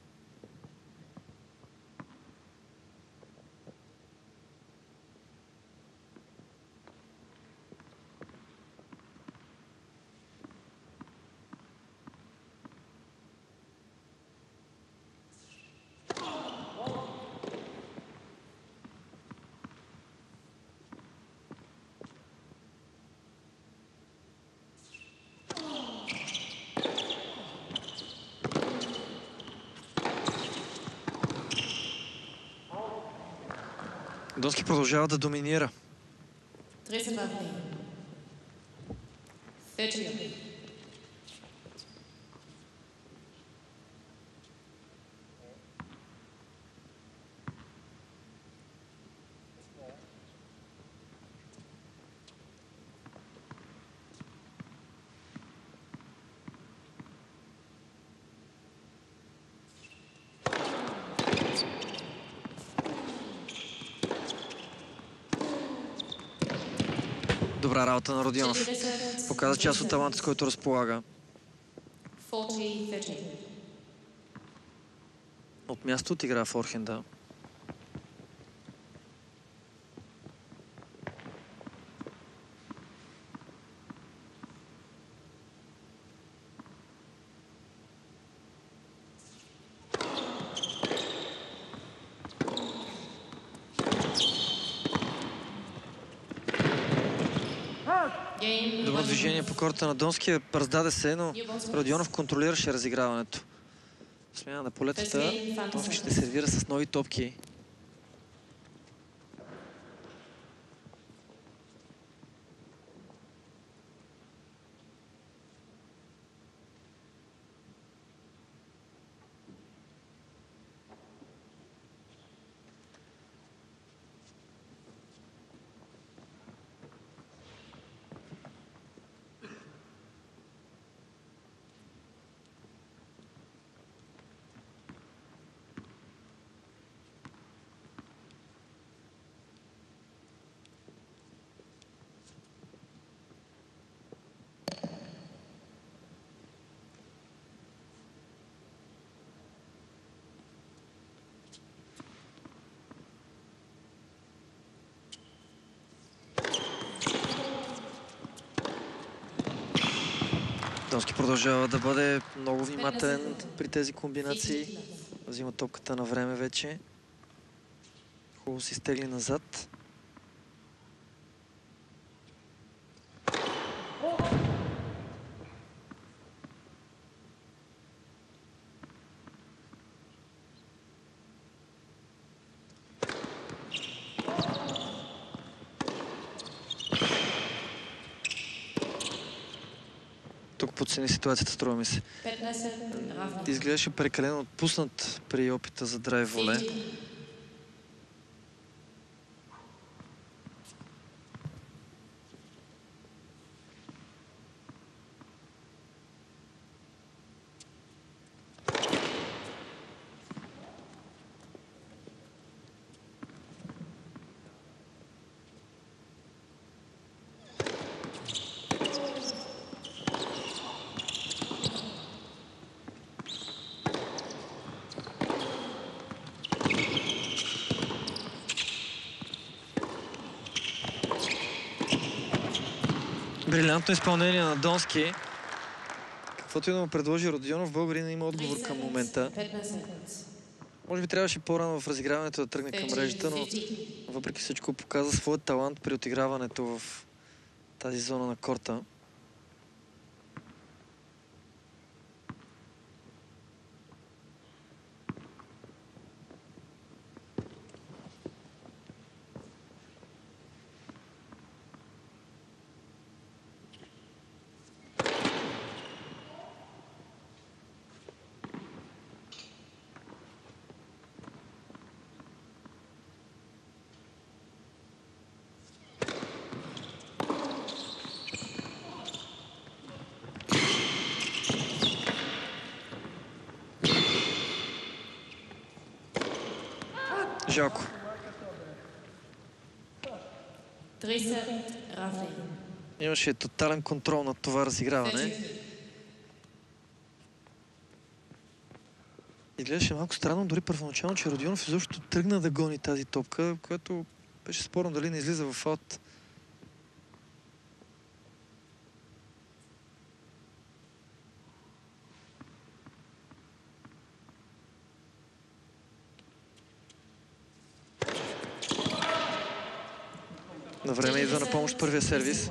Донски продължава да доминира. Добра работа на Родионов. Показа част от таланта, с който разполага. От място от игра форхенда. Добро движение по корта на Донски. Раздаде се, но Родионов контролираше разиграването. Смяна на полетата. Донски ще сервира с нови топки. Донски продължава да бъде много внимателен при тези комбинации. Взима топката на време вече. Хубаво си стегли назад. тук подцени ситуацията, струва ми се. Изглеждаше прекалено отпуснат при опита за драйв воле. Брилянтно изпълнение на Донски. Каквото и да му предложи Родионов, българин има отговор към момента. Може би трябваше по-рано в разиграването да тръгне към мрежата, но въпреки всичко показа своят талант при отиграването в тази зона на корта. Жалко. Имаше тотален контрол над това разиграване. Изглеждаше малко странно, дори първоначално, че Родионов изобщо тръгна да гони тази топка, която беше спорно дали не излиза в аут. На време идва на помощ първия сервис.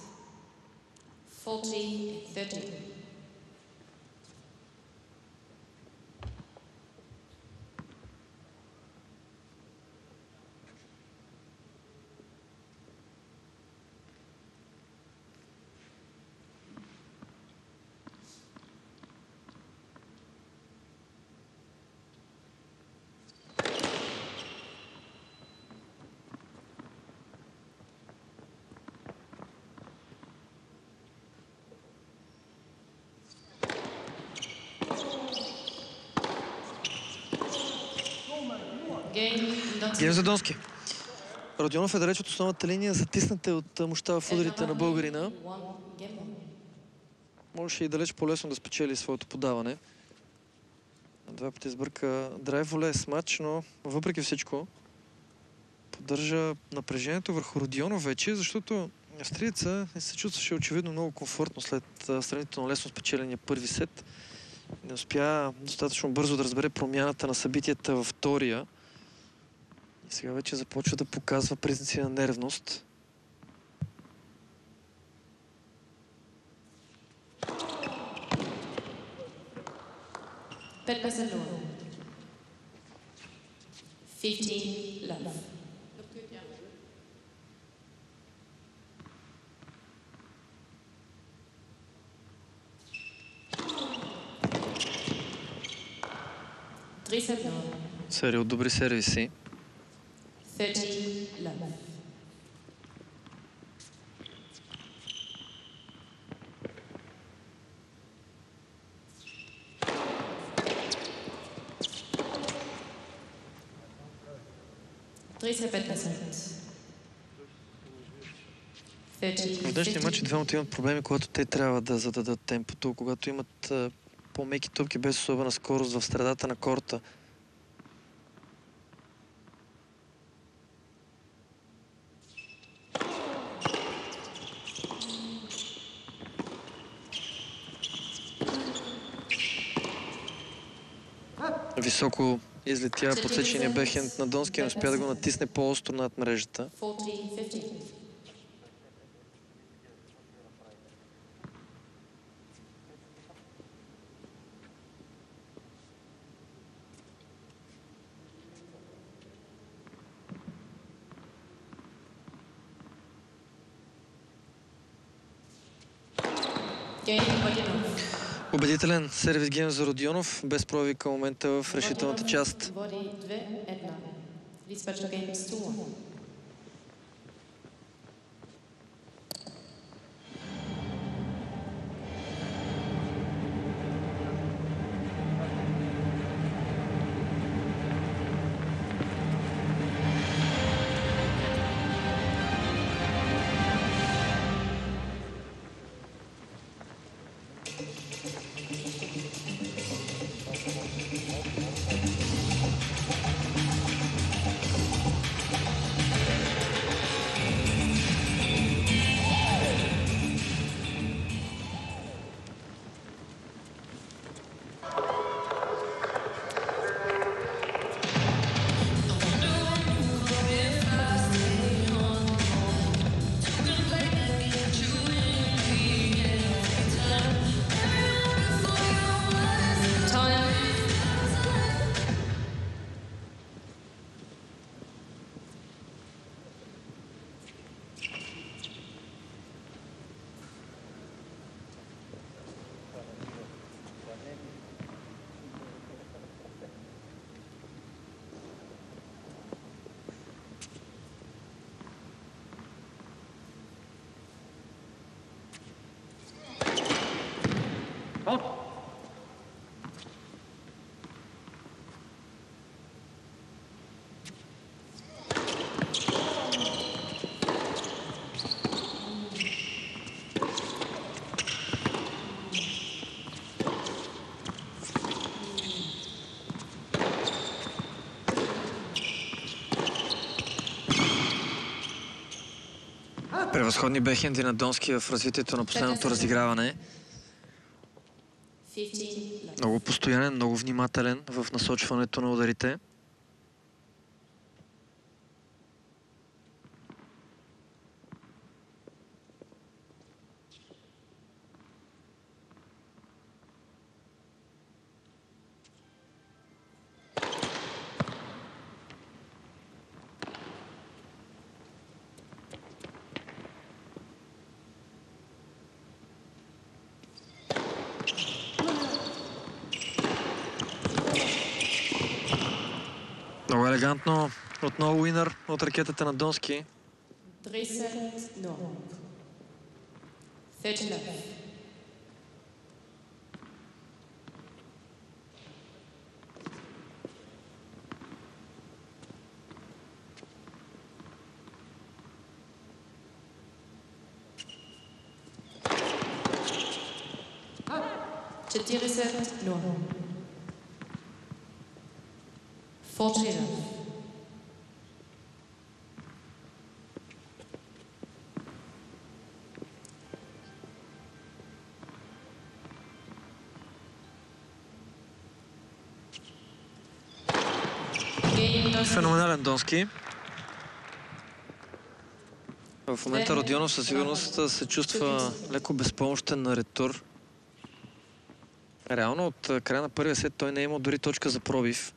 Гейм за Донски. Родионов е далеч от основната линия, затиснате от мощта в ударите на българина. Можеше и далеч по-лесно да спечели своето подаване. Два пъти сбърка драйв воле с матч, но въпреки всичко поддържа напрежението върху Родионов вече, защото австриеца се чувстваше очевидно много комфортно след сравнително лесно спечеления първи сет. Не успя достатъчно бързо да разбере промяната на събитията във втория. И сега вече започва да показва признаци на нервност. пет персент low. fifteen love. Серия от добри сервиси. thirty love. В днешния матч двамата имат проблеми, когато те трябва да зададат темпото, когато имат по-меки топки без особена скорост в средата на корта. Високо излетя подсечения бекхенд на Донски, но успя да го натисне по-остро над мрежата. Game Rodionov. Убедителен сервис гейм за Родионов, без прояви към момента в решителната част. Води две една. Dispatch games two one. Превъзходни бекхенди на Донски в развитието на последното разиграване. Много постоянен, много внимателен в насочването на ударите. Много елегантно. Отново уинър от ракетата на Донски. Dresset no. thirty love. четиридесет нула. forty love. Феноменален Донски. В момента Родионов със сигурност се чувства леко безпомощен на ретур. Реално от края на първия сет той не е имал дори точка за пробив.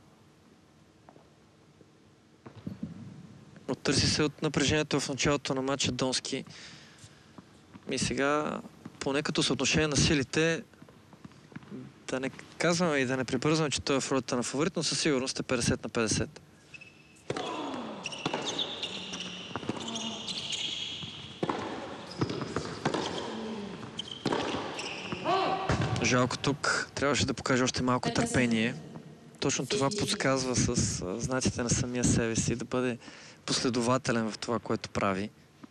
Оттърси се от напрежението в началото на матча Донски. И сега, поне като съотношение на силите, да не казваме и да не прибързваме, че той е в ролята на фаворит, но със сигурност е петдесет на петдесет. Жалко тук. Трябваше да покаже още малко търпение. Точно това подсказва с знаците на самия себе си, да бъде последователен в това, което прави.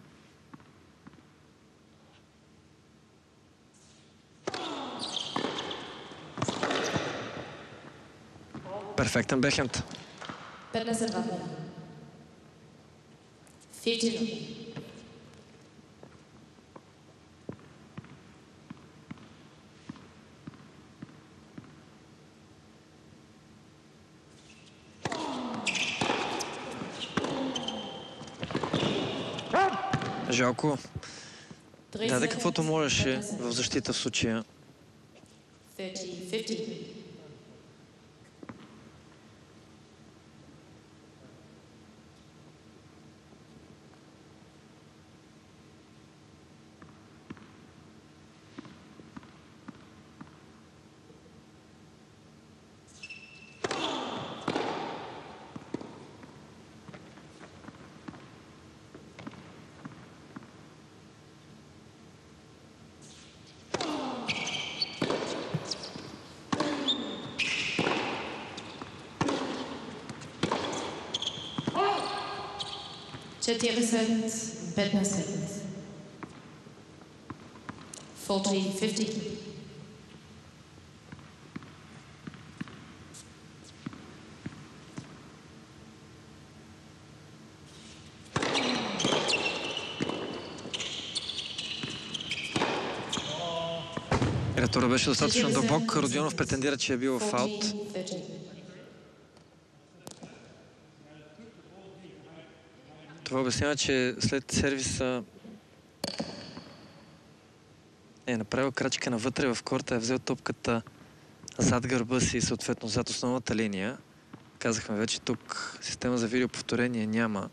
Перфектен бекхенд. петнадесет два. петдесет. Жалко. Даде каквото можеше в защита в случая. тридесет петдесет. четиридесет петнадесет. forty fifty. Ретора беше достатъчно дълбок. Родионов претендира, че е бил в аут. Това обяснява, че след сервиса е направил крачка навътре в корта, е взел топката зад гърба си и съответно зад основната линия. Казахме вече, тук система за видеоповторение няма.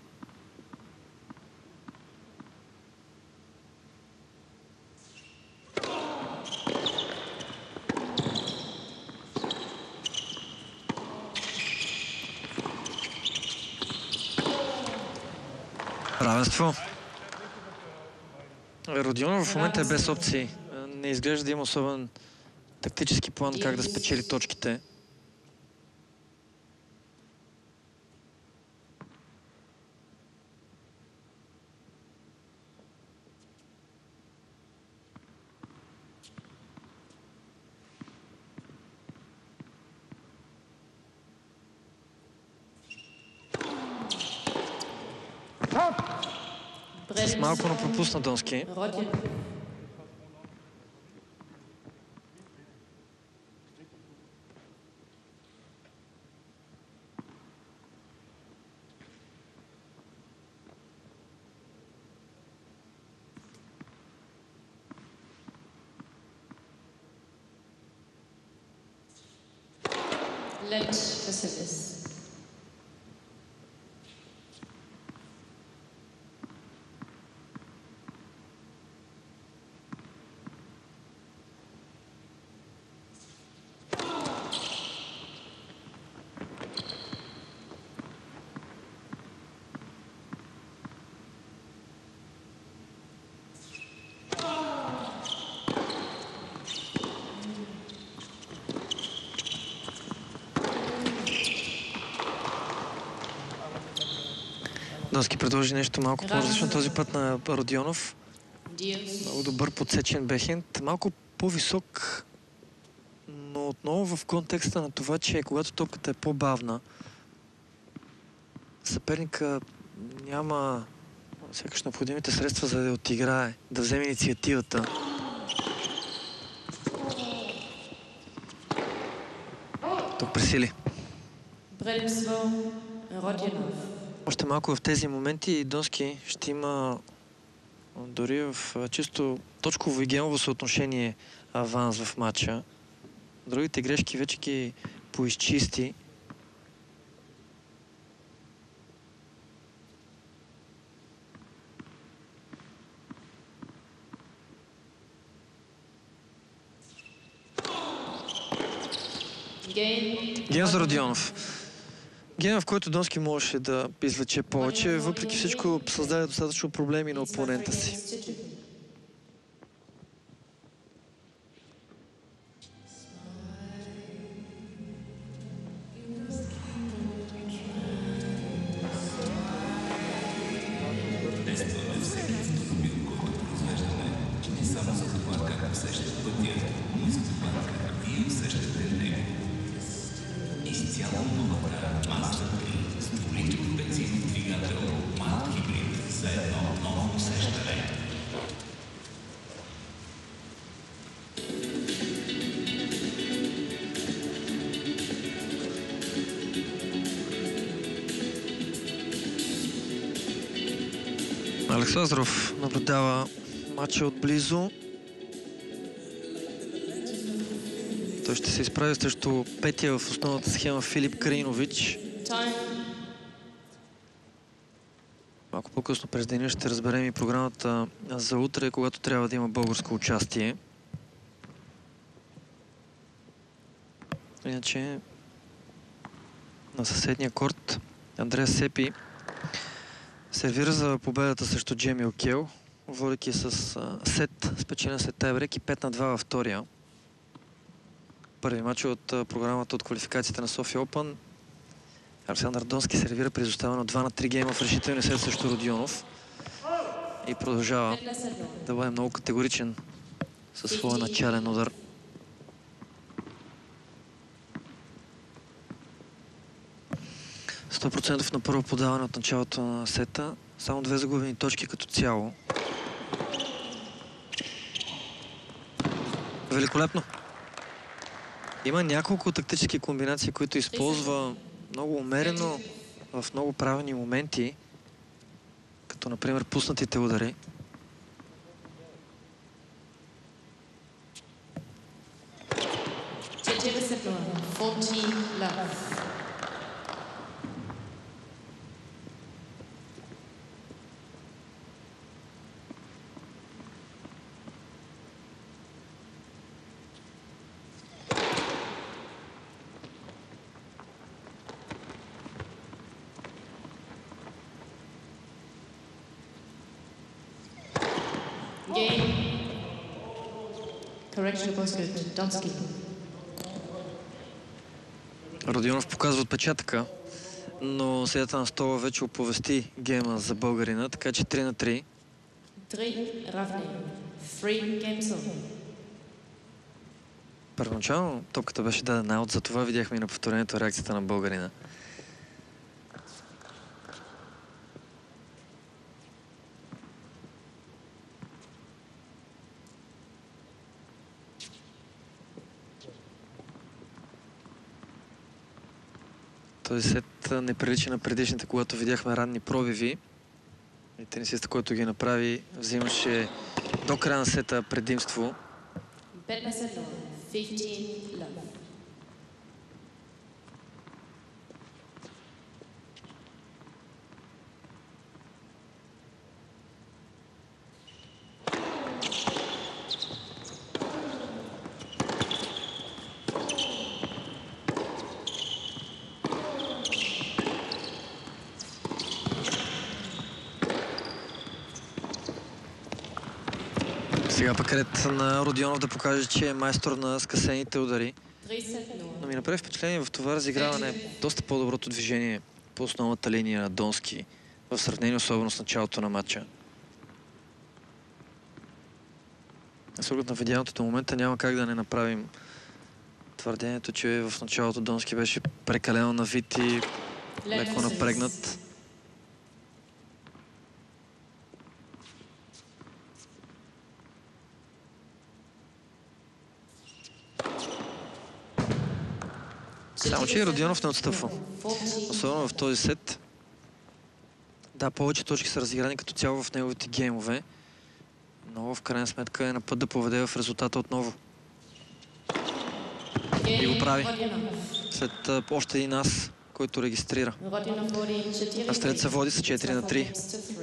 Равенство. Родионов в момента е без опции. Не изглежда да има особен тактически план как да спечели точките. С малко, но пропусна Донски. Let Vasilis. Донски предложи нещо малко по-различно този път на Родионов. Много добър подсечен бехенд. Малко по-висок, но отново в контекста на това, че когато топката е по-бавна, съперника няма сякаш необходимите средства, за да я отиграе, да вземе инициативата. Тук пресили. Още малко в тези моменти Донски ще има дори в чисто точково и геново съотношение аванс в матча. Другите грешки вече ги поизчисти. Ген за Родионов. Ген, в който Донски можеше да извлече повече, въпреки всичко създаде достатъчно проблеми на опонента си. Алекс Лазаров наблюдава матча отблизо. Той ще се изправи срещу петия в основната схема Филип Краинович. Малко по-късно през деня ще разберем и програмата за утре, когато трябва да има българско участие. Иначе на съседния корт Андреа Сепи сервира за победата срещу Джейми Окел, водейки с а, сет, спечелен след тайбрек и пет на два във втория. Първи матч от а, програмата от квалификацията на София Опън. Александър Донски сервира при изоставане от два на три гейма в решителния сет срещу Родионов. И продължава да бъде много категоричен със своя начален удар. сто процента на първо подаване от началото на сета. Само две загубени точки като цяло. Великолепно! Има няколко тактически комбинации, които използва много умерено в много правилни моменти, като например пуснатите удари. Родионов показва отпечатъка, но седята на стола вече оповести гейма за българина, така че три на три. Първоначално топката беше дадена аут, за това видяхме и на повторението реакцията на българина. Този сет не прилича на предишните, когато видяхме ранни пробиви. И тенисиста, който ги направи, взимаше до края на сета предимство. Сега пък ред на Родионов да покаже, че е майстор на скъсените удари. Но ми направи впечатление в това разиграване доста по-доброто движение по основната линия на Донски, в сравнение особено с началото на матча. С оглед на видеото до момента няма как да не направим твърдението, че в началото Донски беше прекалено навит и леко напрегнат. Само че и Родионов не отстъпва. Особено в този сет. Да, повече точки са разиграни като цяло в неговите геймове. Но в крайна сметка е на път да поведе в резултата отново. И го прави. След а, още един ас, който регистрира. Австриец се води с четири на три.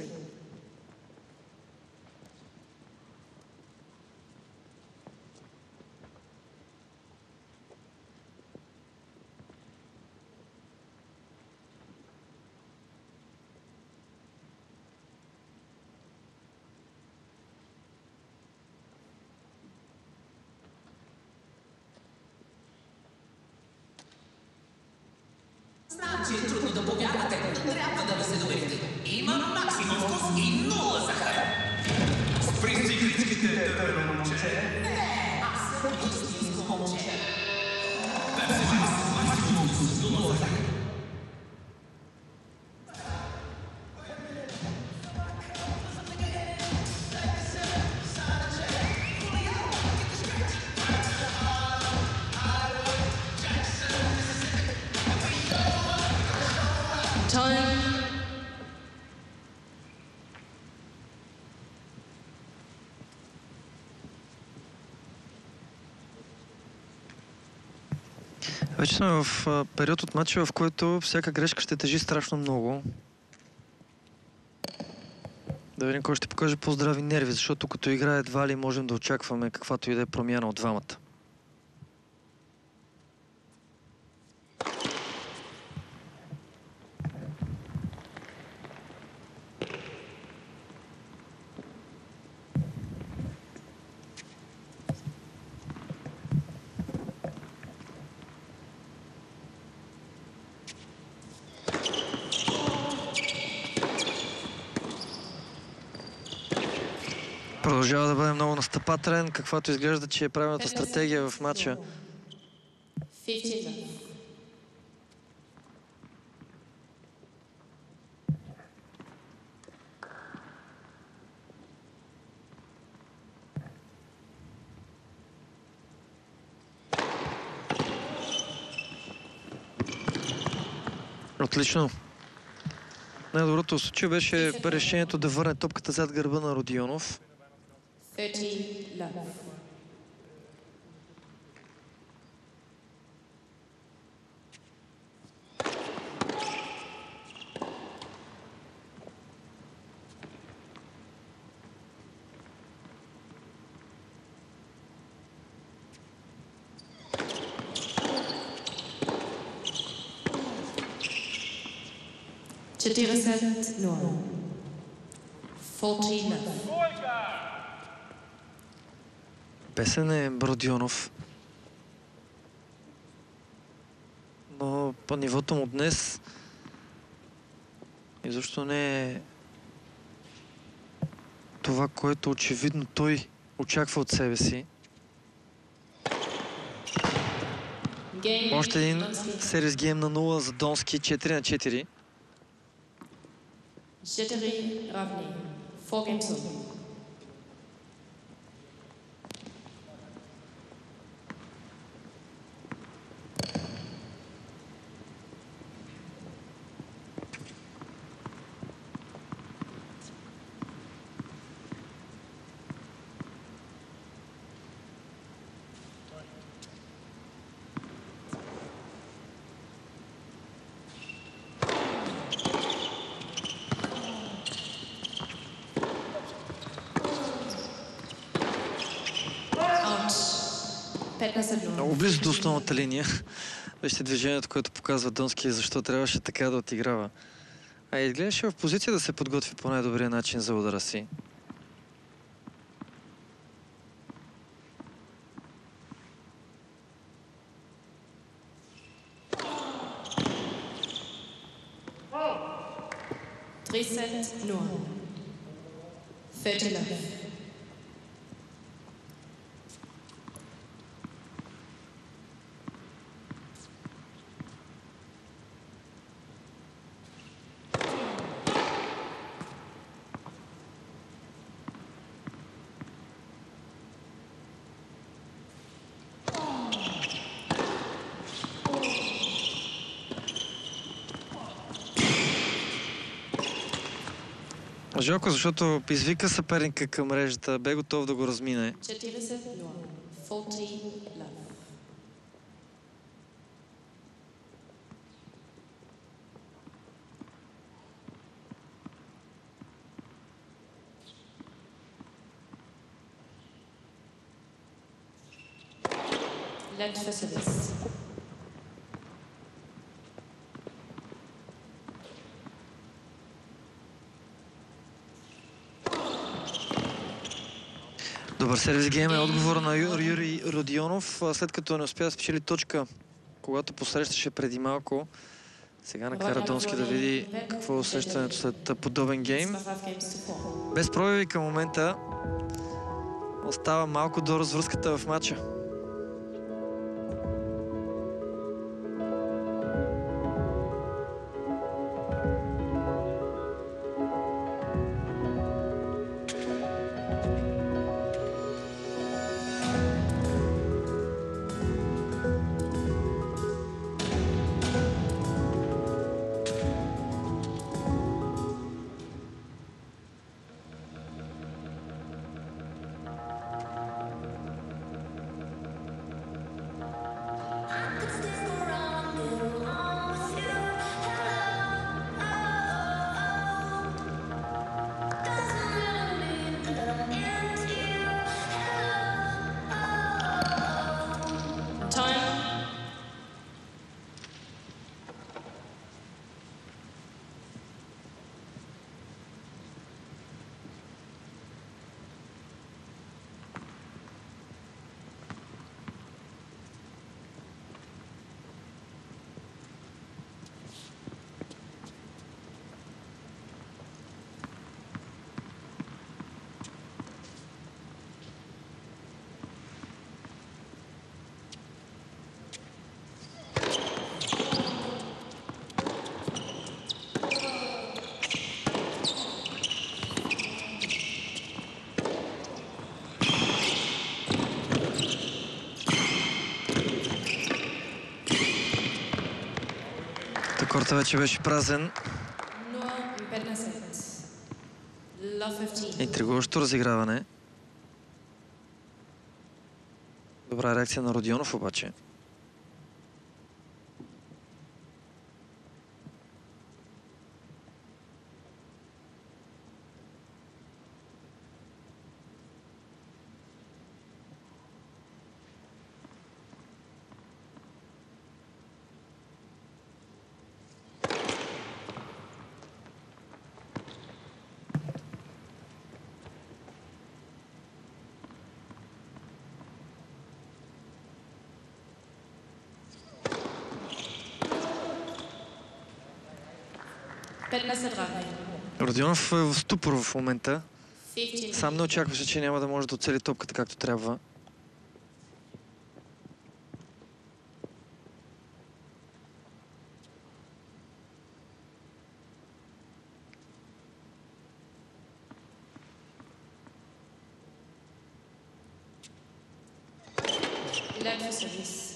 Значи е трудно да повярвате, но трябва да ви се доверите. Има максимум вкус и нула захар. Спри си критиките, дървено момче. Не, аз съм истинско момче. Пепси Макс, максимум вкус, нула захар. Вече сме в а, период от матча, в който всяка грешка ще тежи страшно много. Да видим кой ще покаже по-здрави нерви, защото като играе едва ли можем да очакваме каквато и да е промяна от двамата. продължава да бъде много настъпателен, каквато изглежда, че е правилната стратегия в матча. fifty love. Отлично. Най-доброто случай беше решението да върне топката зад гърба на Родионов. thirty love. четиридесет нула. forty love. Песен е Родионов. Но по нивото му днес изобщо не е това, което очевидно той очаква от себе си. Още един сервис гейм на нула за Донски, четири на четири. четири равни. four games over. Много близо до основната линия. Вижте движението, което показва Донски, защо трябваше така да отиграва. А изглеждаше в позиция да се подготви по най-добрия начин за удара си. тридесет нула. thirty love. Жалко, защото извика съперника към мрежата, бе готов да го размине. четиридесет нула. forty love. Let for service. Добър сервис гейм е отговор на Юрий Родионов, след като не успя да спечели точка, когато посрещаше преди малко. Сега накара Донски да види какво е усещането след подобен гейм. Без пробиви към момента остава малко до развръзката в матча. Корта вече беше празен. Noor Bednasset. Love fifteen. Интригуващо разиграване. Добра реакция на Родионов обаче. Bednasset равни. Родионов е в ступор в момента. fifteen. Сам не очакваше, че няма да може да оцели топката както трябва. Led for service.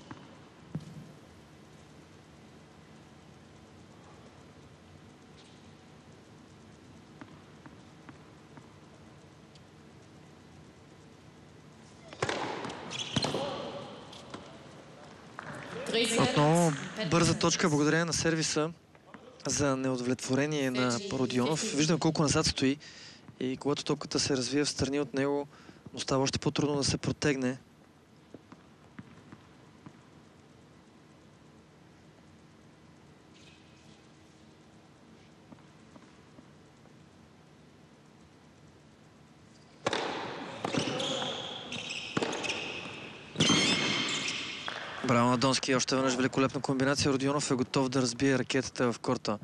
Отново бърза точка благодарение на сервиса за неудовлетворение на Родионов. Виждам колко назад стои и когато топката се развие в страни от него, му става още по-трудно да се протегне. Браво на Донски, още веднъж великолепна комбинация. Родионов е готов да разбие ракетата в корта.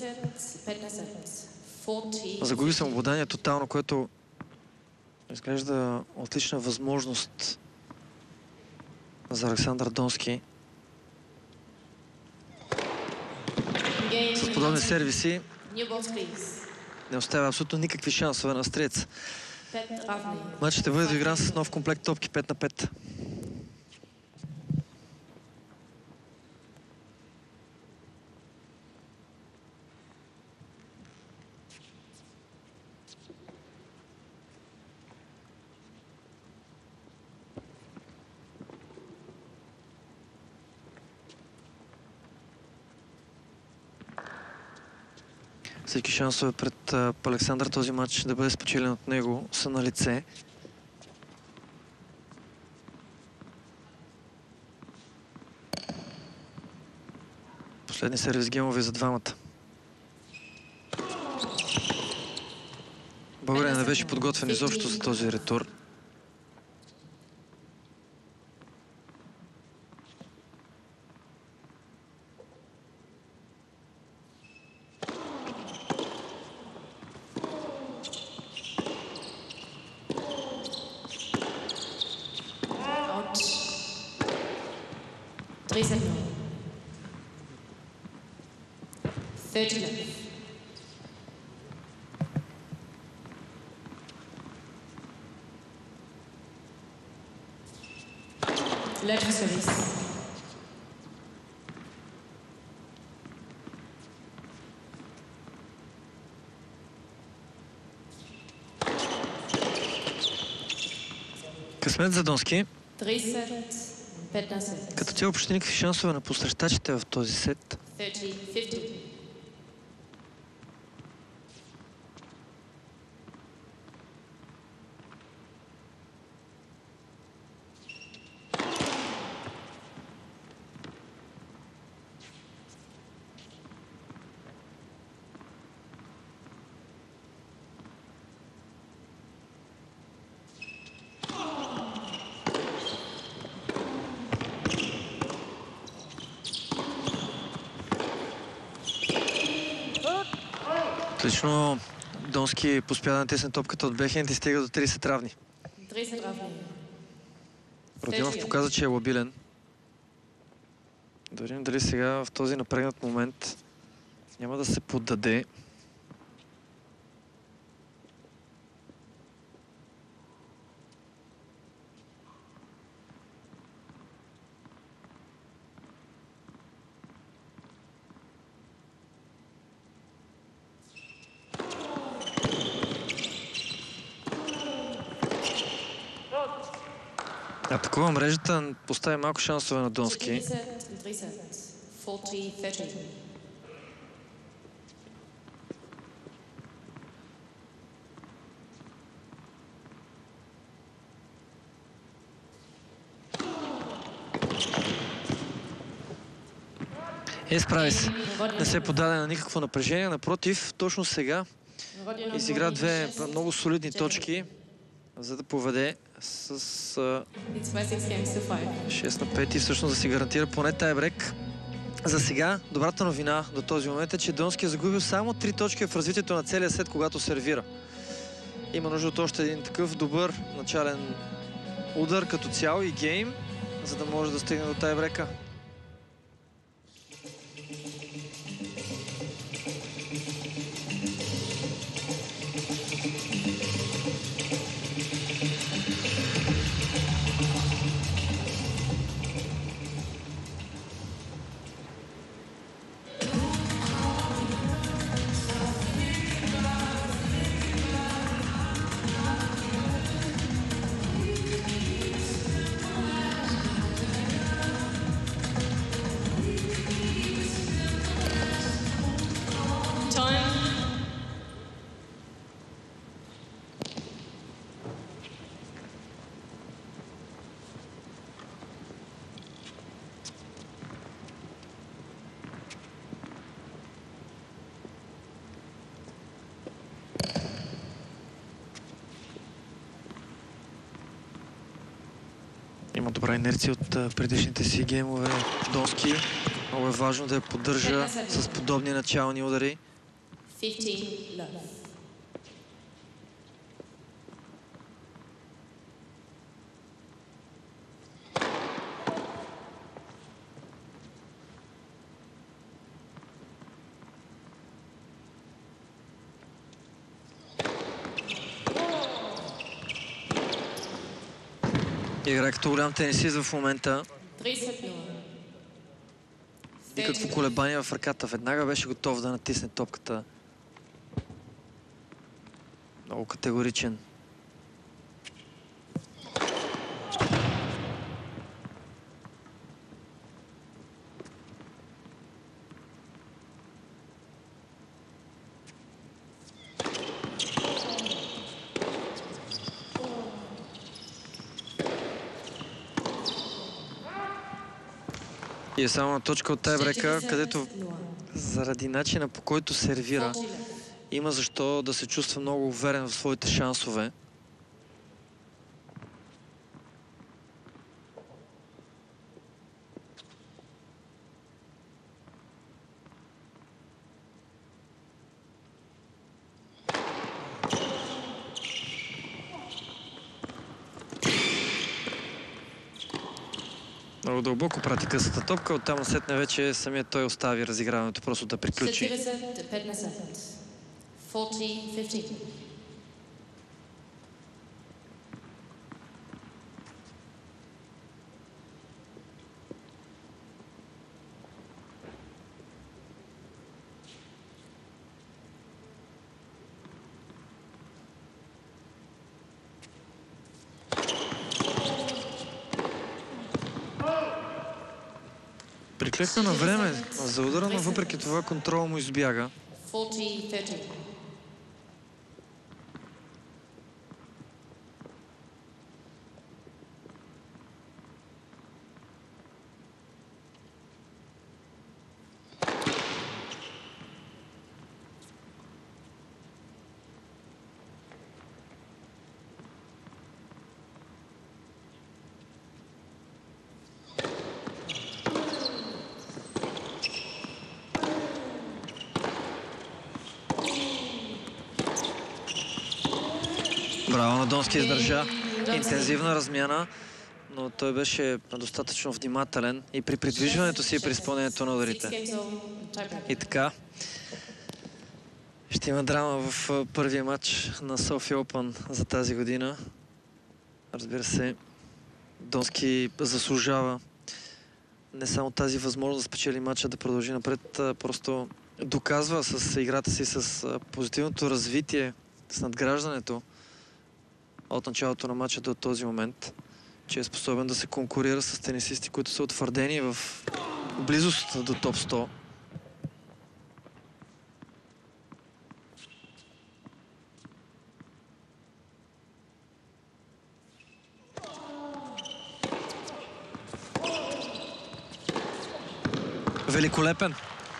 Загуби самообладание тотално, което изглежда отлична възможност за Александър Донски. С подобни сервиси не оставя абсолютно никакви шансове на Австриец. Матчът ще бъде доигран с нов комплект топки пет на пет. Всички шансове пред Александър този матч да бъде спечелен от него са на лице. Последни сервис геймови за двамата. България не беше подготвен изобщо за този ретур. Led for service. Късмет за Донски. Bednasset. Bednasset. Като цяло почти никакви шансове на посрещачите в този сет. thirty fifteen. Отлично. Донски поспя да натисне топката от бекхенд и стига до тридесет равни. тридесет равни. Родионов показа, че е лабилен. Да видим дали сега в този напрегнат момент няма да се поддаде. Атакува мрежата, поставя малко шансове на Донски. Second set in three sets. forty thirty. Е, справи се. Не се подаде на никакво напрежение. Напротив, точно сега изигра две много солидни точки, за да поведе с а, It's by six games to five. шест на пет и всъщност да си гарантира поне тайбрек. За сега, добрата новина до този момент е, че Донски е загубил само три точки в развитието на целия сет, когато сервира. Има нужда от още един такъв добър начален удар като цяло и гейм, за да може да стигне до тайбрека. Има добра инерция от предишните си геймове. Донски много е важно да я поддържа с подобни начални удари. fifteen love. Играе като голям тенисист в момента. three set lower. Никакво колебание в ръката. Веднага беше готов да натисне топката. Много категоричен. И е само на точка от тайбрека, където заради начина, по който сервира, има защо да се чувства много уверен в своите шансове. Много дълбоко прати късата топка, оттам насетне вече самият той остави разиграването, просто да приключи. forty fifteen. Приклекна на време за удара, но въпреки това контрол му избяга. forty thirty. Браво на Донски, издържа. Интензивна размяна, но той беше достатъчно внимателен и при придвижването си и при изпълнението на ударите. И така, ще има драма в първия матч на София Open за тази година. Разбира се, Донски заслужава не само тази възможност да спечели матча, да продължи напред, просто доказва с играта си, с позитивното развитие, с надграждането от началото на матча до този момент, че е способен да се конкурира с тенисисти, които са утвърдени в близост до топ сто. Великолепен.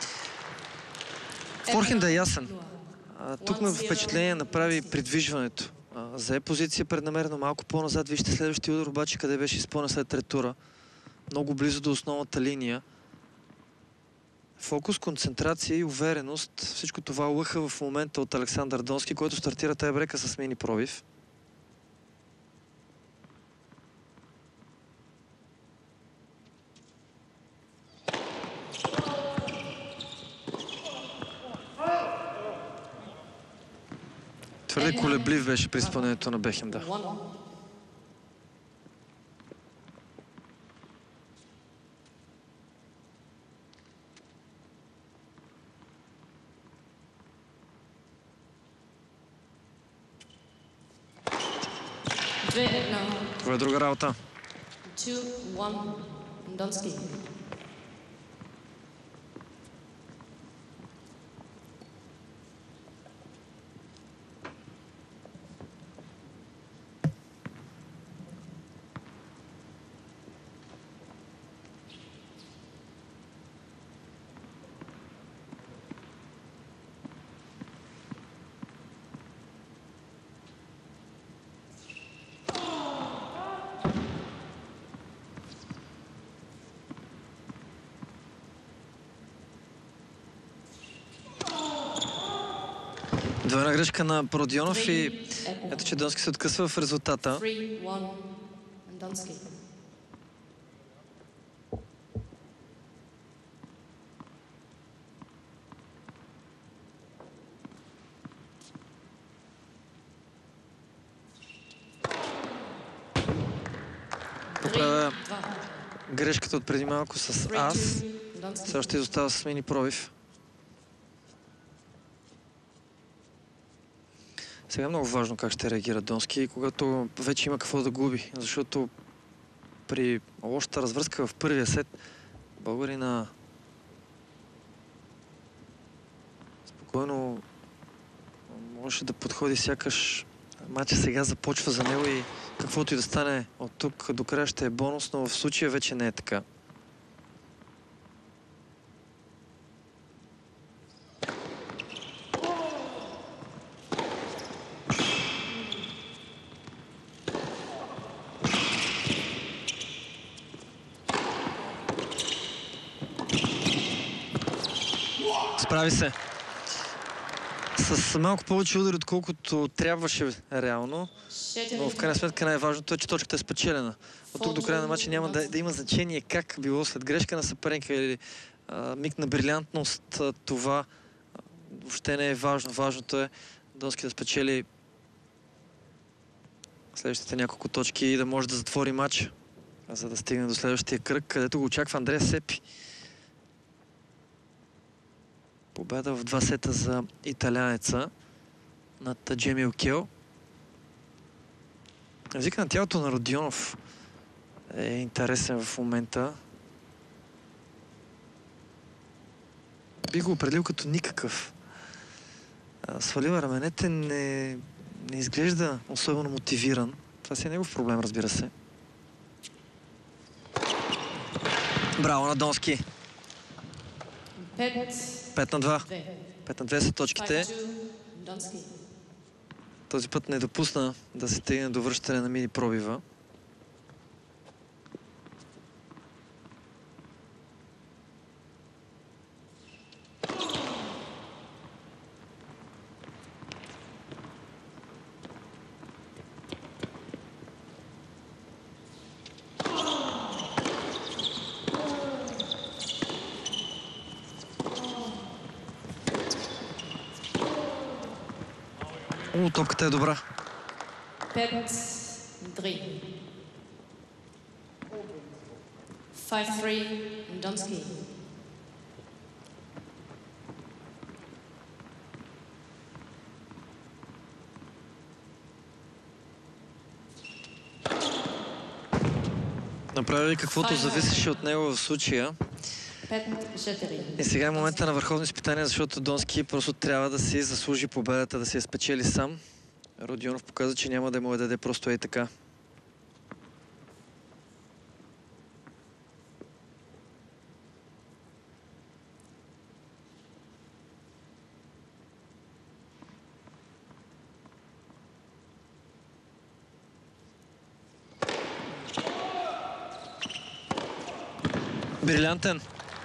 Форхенд е ясен. А, тук на впечатление направи придвижването. А, зае позиция преднамерено малко по-назад. Вижте следващия удар, обаче къде беше изпълнен след третура. Много близо до основната линия. Фокус, концентрация и увереност. Всичко това лъха в момента от Александър Донски, който стартира тайбрека с мини пробив. Твърде колеблив беше при изпълнението на бекхенда. Това е друга работа. Донски. Двойна грешка на Породионов и ето, че Донски се откъсва в резултата. Поправя грешката от преди малко с ас. Сега ще изостава с мини пробив. Сега е много важно как ще реагира Донски, когато вече има какво да губи, защото при лошата развръзка в първия сет българина спокойно можеше да подходи, сякаш матча сега започва за него и каквото и да стане от тук до края ще е бонус, но в случая вече не е така. Справи се. С малко повече удари, отколкото трябваше реално. Но в крайна сметка най-важното е, че точката е спечелена. От тук до края на матча няма да, да има значение как било след грешка на съперника или а, миг на брилянтност. Това а, въобще не е важно. Важното е Донски да спечели следващите няколко точки и да може да затвори матча, за да стигне до следващия кръг, където го очаква Андреа Сепи. Победа в два сета за италянеца над Джемил Кел. Езика на тялото на Родионов е интересен в момента. Би го определил като никакъв. Свалива раменете, не, не изглежда особено мотивиран. Това си е негов проблем, разбира се. Браво на Донски! пет на два. пет на две са точките. Този път не допусна да се стигне до връщане на мини пробива. О, топката е добра. пет три. пет три, Донски. направили каквото зависеше от него в случая. И сега е момента на върховно изпитание, защото Донски просто трябва да си заслужи победата, да си я спечели сам. Родионов показа, че няма да му я даде просто ей така. Брилянтен.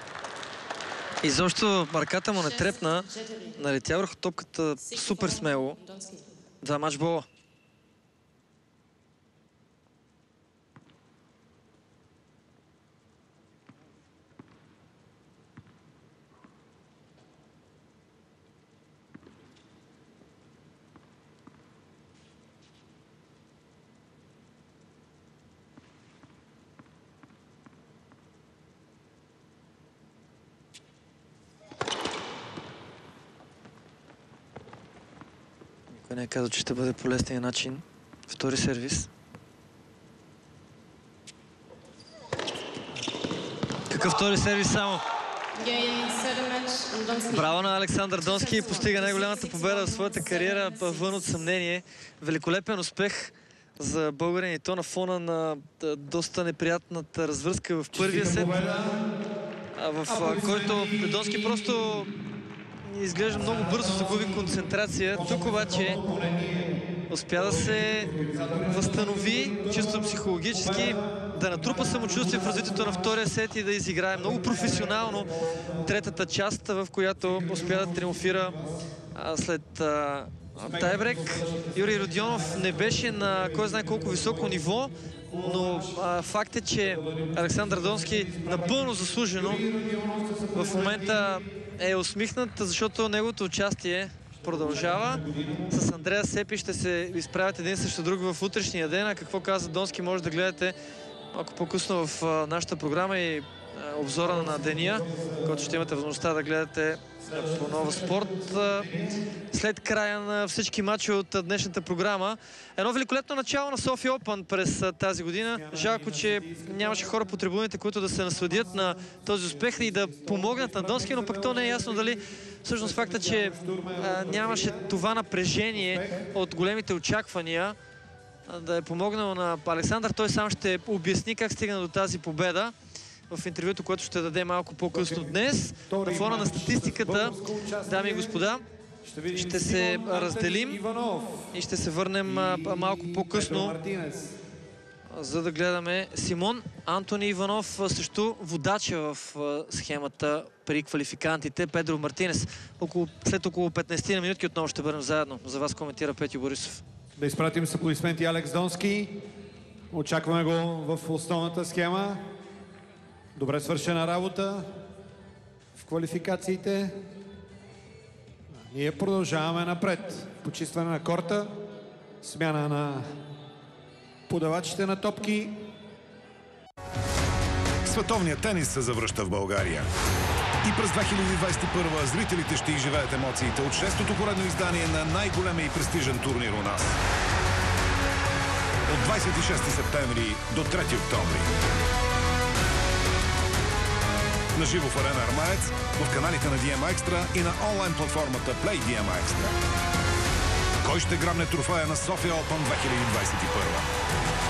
Изобщо ръката му не трепна. Налетя върху топката супер смело. Два матчбола. Никой не е казал, че ще бъде по лесния начин. Втори сервис. Какъв втори сервис само? Браво на Александър Донски. Постига най-голямата победа в своята кариера, вън от съмнение. Великолепен успех за българин и то на фона на доста неприятната развръзка в първия сет, в който Донски просто изглежда много бързо загуби концентрация. Тук обаче успя да се възстанови чисто психологически, да натрупа самочувствие в развитието на втория сет и да изиграе много професионално третата част, в която успя да триумфира след а, тайбрек. Юрий Родионов не беше на кой знае колко високо ниво, но а, факт е, че Александър Донски напълно заслужено в момента е усмихнат, защото неговото участие продължава. С Андрея Сепи ще се изправят един срещу друг в утрешния ден. А какво каза Донски, може да гледате малко по-късно в а, нашата програма и а, обзора на деня, който ще имате възможността да гледате а, по Нова Спорт. А, след края на всички матчи от а, днешната програма. Едно великолепно начало на София Опън през а, тази година. Жалко, че нямаше хора по трибуните, които да се насладят на този успех и да помогнат на Донски, но пък то не е ясно дали всъщност факта, че а, нямаше това напрежение от големите очаквания да е помогнал на Александър. Той сам ще обясни как стигна до тази победа в интервюто, което ще даде малко по-късно днес. На фона на статистиката, дами и господа, ще се разделим и ще се върнем малко по-късно, за да гледаме Симон Антони Иванов срещу водача в схемата при квалификантите Педро Мартинес. Около, след около петнайсет на минутки отново ще бъдем заедно. За вас коментира Петю Борисов. Да изпратим с аплодисменти Алекс Донски. Очакваме го в основната схема. Добре свършена работа в квалификациите. Ние продължаваме напред. Почистване на корта, смяна на подавачите на топки. Световният тенис се завръща в България. И през две хиляди двайсет и първа зрителите ще изживеят емоциите от шестото поредно издание на най-големия и престижен турнир у нас. От двайсет и шести септември до трети октомври. Наживо в Арена Армаец, в каналите на Ди Ем Екстра и на онлайн платформата Play Ди Ем Екстра. Кой ще грабне трофея на София Опън две хиляди двайсет и първа?